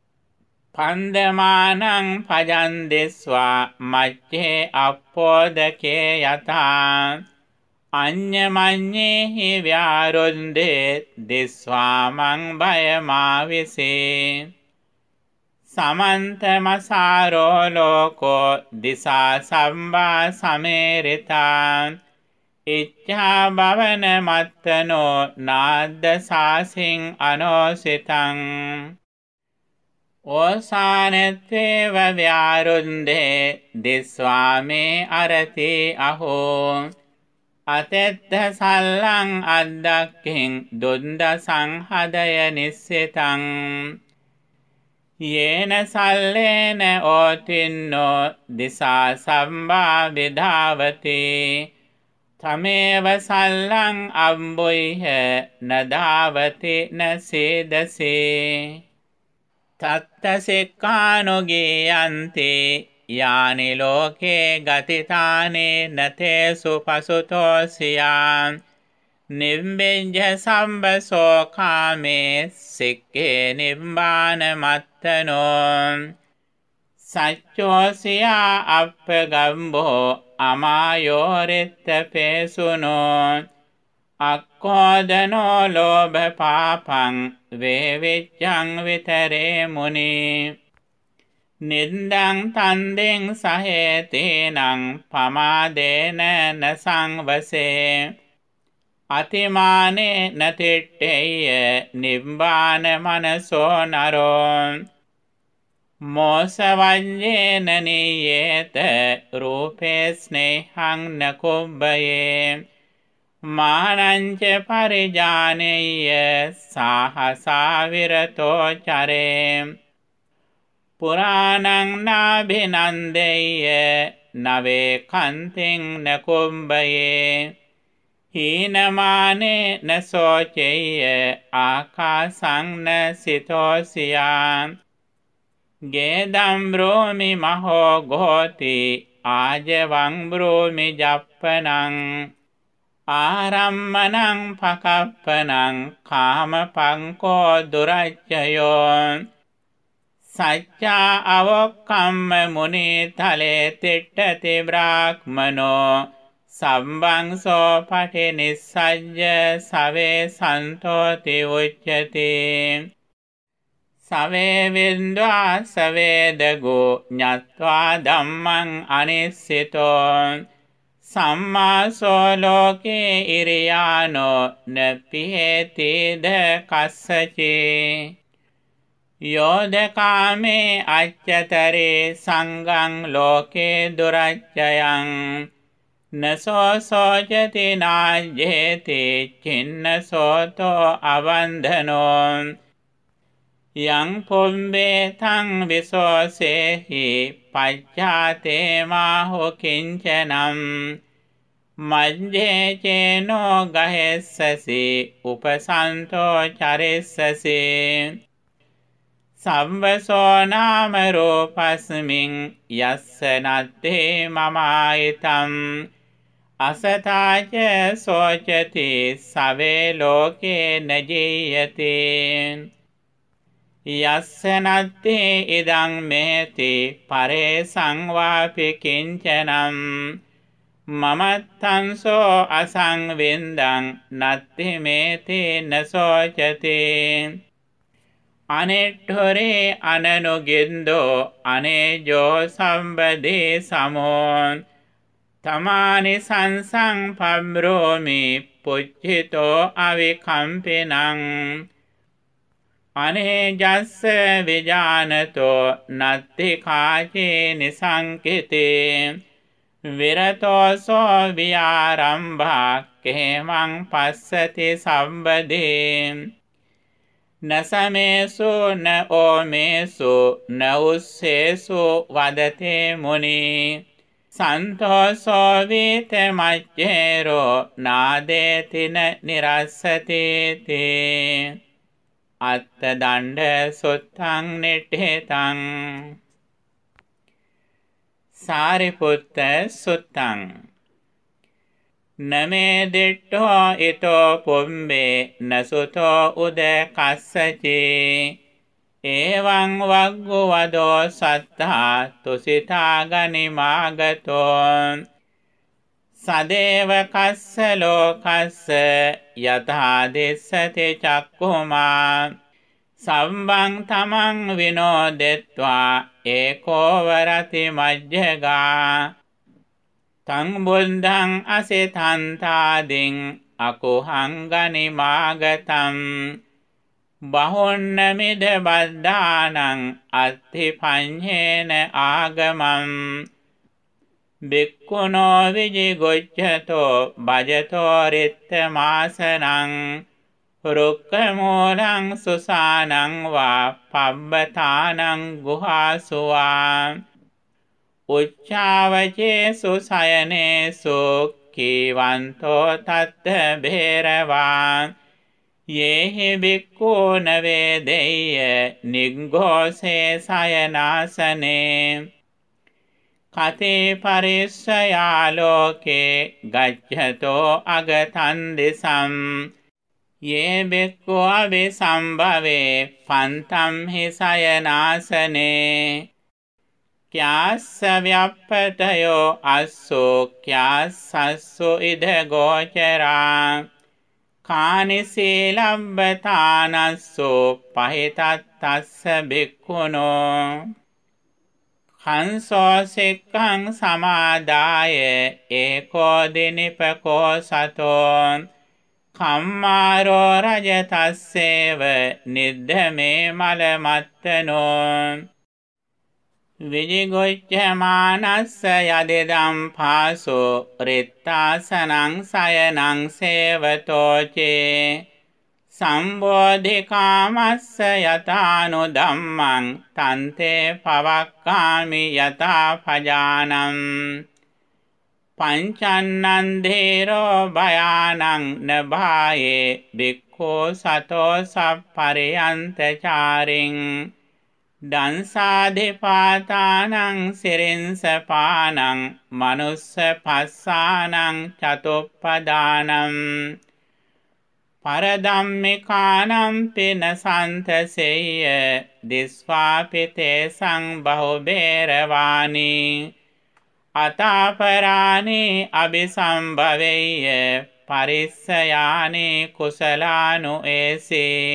පන්දමානං පජන් දිස්වා මච්චේ අප්පෝදකේ යතා අඤ්ඤමඤ්ඤේහි ව්‍යාරුන්දේ දිස්වාමං භයමාවිසේ සමන්තමසාරෝ ලෝකෝ දිසා සම්බා සමේරිතා ඉච්ඡා භවන මත්තනෝ නාද්ද සාසින් අනෝසිතං ඕසානත්වේව ව්‍යාරුන්දේ දිස්වාමේ අරති අහෝ අතෙත්ත සල්ලං අද්දක්ඛින් දුන්දසං හදය නිස්සිතං යේන සල්ලේන ඕතින්නෝ දිසා සම්බා විධාවති තමේව සල්ලං අම්බුයිහ නදාවති නසේදසේ තත්ත සික්ඛානුගීයන්ති යානි ලෝකේ ගතිතානේ නතේසු පසුතෝසියා නිම්බෙන්ජ සම්බසෝ කාමේ සික්ඛේ නිම්බාන මත්තනෝ සච්චෝසියා අප්පගම්බෝ අමායෝරිත්ත පේසුනෝ අක්ඛෝදනෝ ලෝභ පාපං වේවිච්ඡං විතරේ මුනි නින්දං තන්දෙන් සහේතේනං පමාදේන නසංවසේ අතිමානේ නතිට්ඨේය නිබ්බාන මනසෝ නරෝ මෝසවඤ්ඤේන නියේත රූපේ ස්නේහං නකුබ්බයේ මානංච පරිජානෙය්‍ය සාහසා විරතෝ චරේ පුරාණං නාභිනන්දෙය්‍ය නවේ කන්තින් නකුම්බයේ හීනමානේ නසෝචෙය්‍ය ආකාසං නසිතෝසියා ගේදම් බ්‍රෝමි මහෝ ගෝති ආජවං බ්‍රෝමි ජප්පනං ආරම්මනං පකප්පනං කාමපංකෝ දුරච්චයෝ සච්චා අවොක්කම්ම මුනිතලේ තිට්ඨති බ්‍රාහ්මනෝ සම්බංසෝ පටිනිස්සජ්ජ සවේ සන්තෝති උච්චති සවේ වින්ද්වා සවේදගෝ ඤත්වා ධම්මං අනිස්සිතෝ සම්මාසෝ ලෝකේ ඉරියානෝ නප්පිහෙතිද කස්සචේ යෝදකාමේ අච්චතරේ සංගං ලෝකේ දුරච්චයං නසෝ සෝචති නාජ්ජේති චින්නසෝතෝ අවන්ධනෝ යං පුම්බේ තං විසෝසේහි පච්ඡාතේ මාහු කිංචනම් මජ්ජේ චේනෝ ගහෙස්සසි උපසන්තෝ චරිස්සසි සම්වසෝ නාම රූපස්මින් යස්ස නත්තේ මමායිතම් අසතාච සෝචති සවේ ලෝකේ නජීයති යස්ස නත්තේ ඉදං මේති පරේ සංවාපි කිංචනම් මමත්තංසෝ අසංවින්දං නත්ති මේති නසෝචති අනෙට්ඨොරේ අනනුගින්දෝ අනේජෝ සම්බදේ සමෝ තමානි සංසං පබ්‍රෝමි පුච්චිතෝ අවිකම්පිනං අනේජස්ස විජානතෝ නත්ති කාචේ නිසංකිතේ විරතෝසෝ විආරම්භා කේමං පස්සති සම්බදේ නසමේසු න ඕමේසු න උස්සේසු වදතේ මුනි සන්තෝසෝ වීත මච්චේරෝ නාදේතින නිරස්සතේති අත්ත දණ්ඩ සුත්තං නිට්ඨේතං සාරිපුත්ත සුත්තං නමේ දිට්ඨෝ ඊතෝ පුම්බේ නසුතෝ උදකස්සචේ එවං වග්ගෝ වදෝ සත්තා තුසිතා ගනිමාගතෝ සදේව කස්ස ලෝකස්ස යථා දිස්සති චක්ඛුමා සම්බං තමං විනෝදෙත්වා ඒකෝ වරති මජ්ජගා තං බුද්ධං අසිතන්තාදින් අකුහං ගනිමාගතං බහොන්න මිද බද්ධානං අත්ථි පඤ්ඤේන ආගමං බික්ඛුනෝ විජිගොච්ඡතෝ භජතෝ රිත්ත මාසනං රුක්ඛ මූලං සුසානං වා පබ්බතානං ගුහාසුවා උච්චාවචේසු සයනේසු කීවන්තෝ තත්ත භේරවා යේහි බික්ඛූ න වේදෙය්‍ය නිග්ඝෝසේ සයනාසනේ කතේ පරිස්සයා ලෝකේ ගච්ඡතෝ අගතන් දිසම් යේ බික්ඛු අවිසම්භවේ පන්තම් හි සයනාසනේ ක්‍යාස්ස ව්‍යප්පතයෝ අස්සෝ ක්‍යාස්සස්සු ඉද ගෝචරා කානි සීලබ්බතානස්සෝ පහිතත්තස්ස බික්ඛුනෝ හංසෝ සික්ඛං සමාදාය ඒකෝ දිනිපකෝ සතෝ කම්මාරෝ රජතස්සේව නිද්දමේ මලමත්තනෝ විජිගොච්ඡමානස්ස යදෙදම් පාසෝ රිත්තාසනං සයනං සේවතෝචේ සම්බෝධිකාමස්ස යතානු ධම්මං තන්තේ පවක්කාමි යතා පජානම් පංචන්නං ධීරෝ භයානං නභායේ බික්ඛෝ සතෝ සප්පරියන්තචාරින් දංසාධිපාතානං සිරින්සපානං මනුස්ස පස්සානං චතුප්පදානං පරදම්මිකානම් පින සන්තසෙය්‍ය දිස්වාපිතේ සංබහුබේරවානි අතාපරානි අபிසම්භවෙය්‍ය පරිස්සයානි කුසලානු ඒසී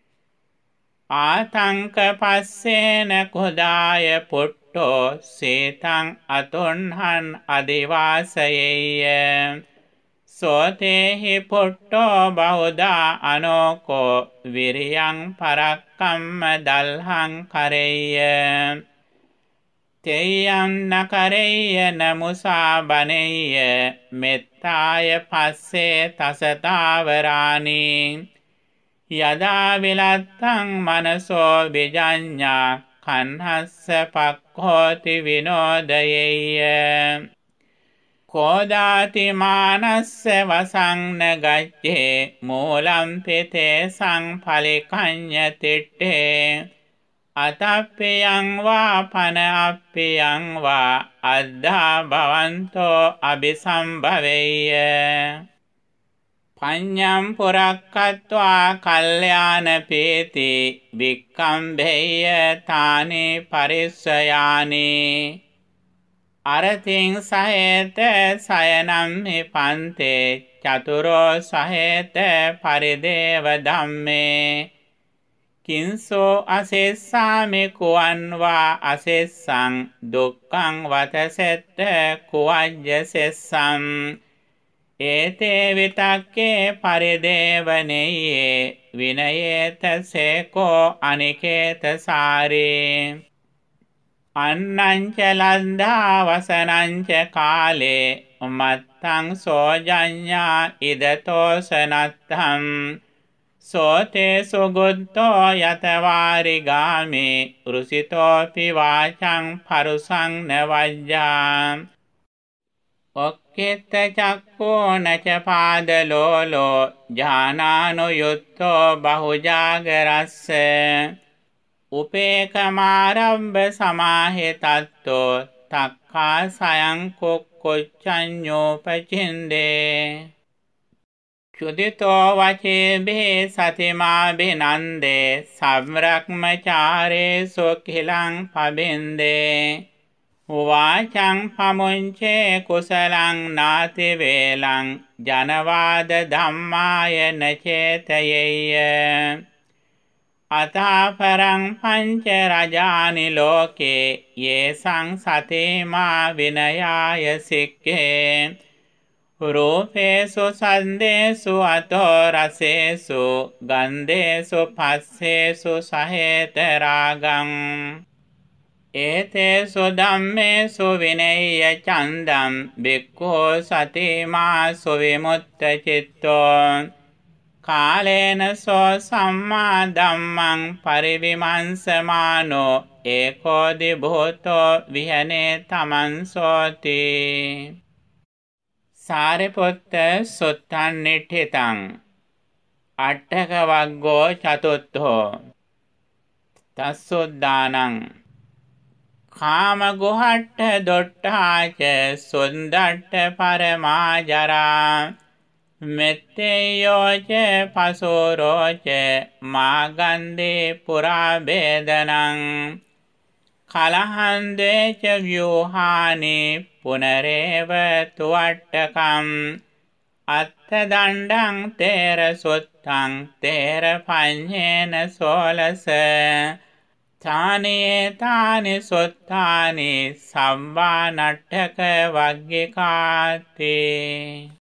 ආතංක පස්සේන කුදාය පුට්ටෝ සේතං අතුන්හන් අදිවාසයෙය්‍ය සෝතේහි පුට්ටෝ බහුදා අනෝකෝ විරියං පරක්කම්ම දල්හං කරෙය්‍ය තේයං නකරෙය්‍ය නමුසා බනෙය්‍ය මෙත්තාය පස්සේ තසතාවරානි යදා විලත්තං මනසෝ විජඤ්ඤා කන්හස්ස පක්ඛෝති විනෝදයෙය්‍ය කෝදාති මානස්ස වසං නගච්ඡේ මූලං පිතේ සංඵලිකඤ්ඤ තිට්ඨේ අතප්පියං වා පන අප්පියං වා අද්ධා භවන්තෝ අபிසම්භවෙය්‍ය පඤ්ඤම් පුරක්කත්වා කල්යාණ පීති වික්ඛම්භේය තානි පරිස්සයානි අරතින් සහේත සයනම් හිපන්තේ චතුරෝ සහේත පරිදේව ධම්මේ කිංසෝ අසෙස්සාමි කුවන්වා අසෙස්සං දුක්ඛං වතසෙත්ත කුවජ්ජ සෙස්සම් ඒතේ විතක්කේ පරිදේවනෙයේ විනයේත සේකෝ අනිකේත සාරේ අන්නංච ලද්දා වසනංච කාලේ මත්තං සෝජඤ්ඤා ඉදතෝසනත්තං සෝතේ සුගුත්තෝ යතවාරිගාමේ රුසිතෝපි වාචං පරුසං නවජ්ජා ඔක්කෙත්ත චක්කෝ නච පාදලෝලෝ ජානානුයුත්තෝ බහුජාගරස්ස උපේකමාරම්භ සමාහෙතත්තෝ තක්කා සයං කොක්කොච්චඤ්ඤෝපචින්දේ චුදිතෝ වචේභේ සතිමා බිනන්දේ සම්රක්මචාරේ සොකිලං පබින්දේ වාචං පමුංචේ කුසලං නාති වේලං ජනවාද ධම්මාය නචේතයෙය්‍ය අතාපරං පංච රජානි ලෝකේ යේසං සතේමා විනයාය සික්ඛේ රූපේසු සන්දේසු අතෝ රසේසු ගන්ධේසු පස්සේසු සහේත රාගං ඒතේසු ධම්මේසු විනය්‍ය චන්දං බික්ඛෝ සතිමා සුවිමුත්ත චිත්තෝ කාලේන සෝ සම්මා ධම්මං පරිවිමංසමානෝ ඒකෝදි භූතෝ විහනේ තමන් සෝති සාරිපුත්ත සුත්තං නිට්ඨිතං අට්ඨක වග්ගෝ චතුත්ථෝ තස්සුද්දානං කාම ගුහට්ඨ දොට්ඨාච සුන්දට්ඨ පරමාජරා මෙත්තේයෝච පසෝරෝච මාගන්දේ පුරා බේදනං කලහන්දේච ව්‍යෝහානි පුනරේව තුවට්ටකම් අත්ථ දණ්ඩං තේර සුත්තං තේර පඤ්ඤේන සෝලස තානේ තානි සුත්තානි සම්වා නට්ඨක වග්ගිකාතේ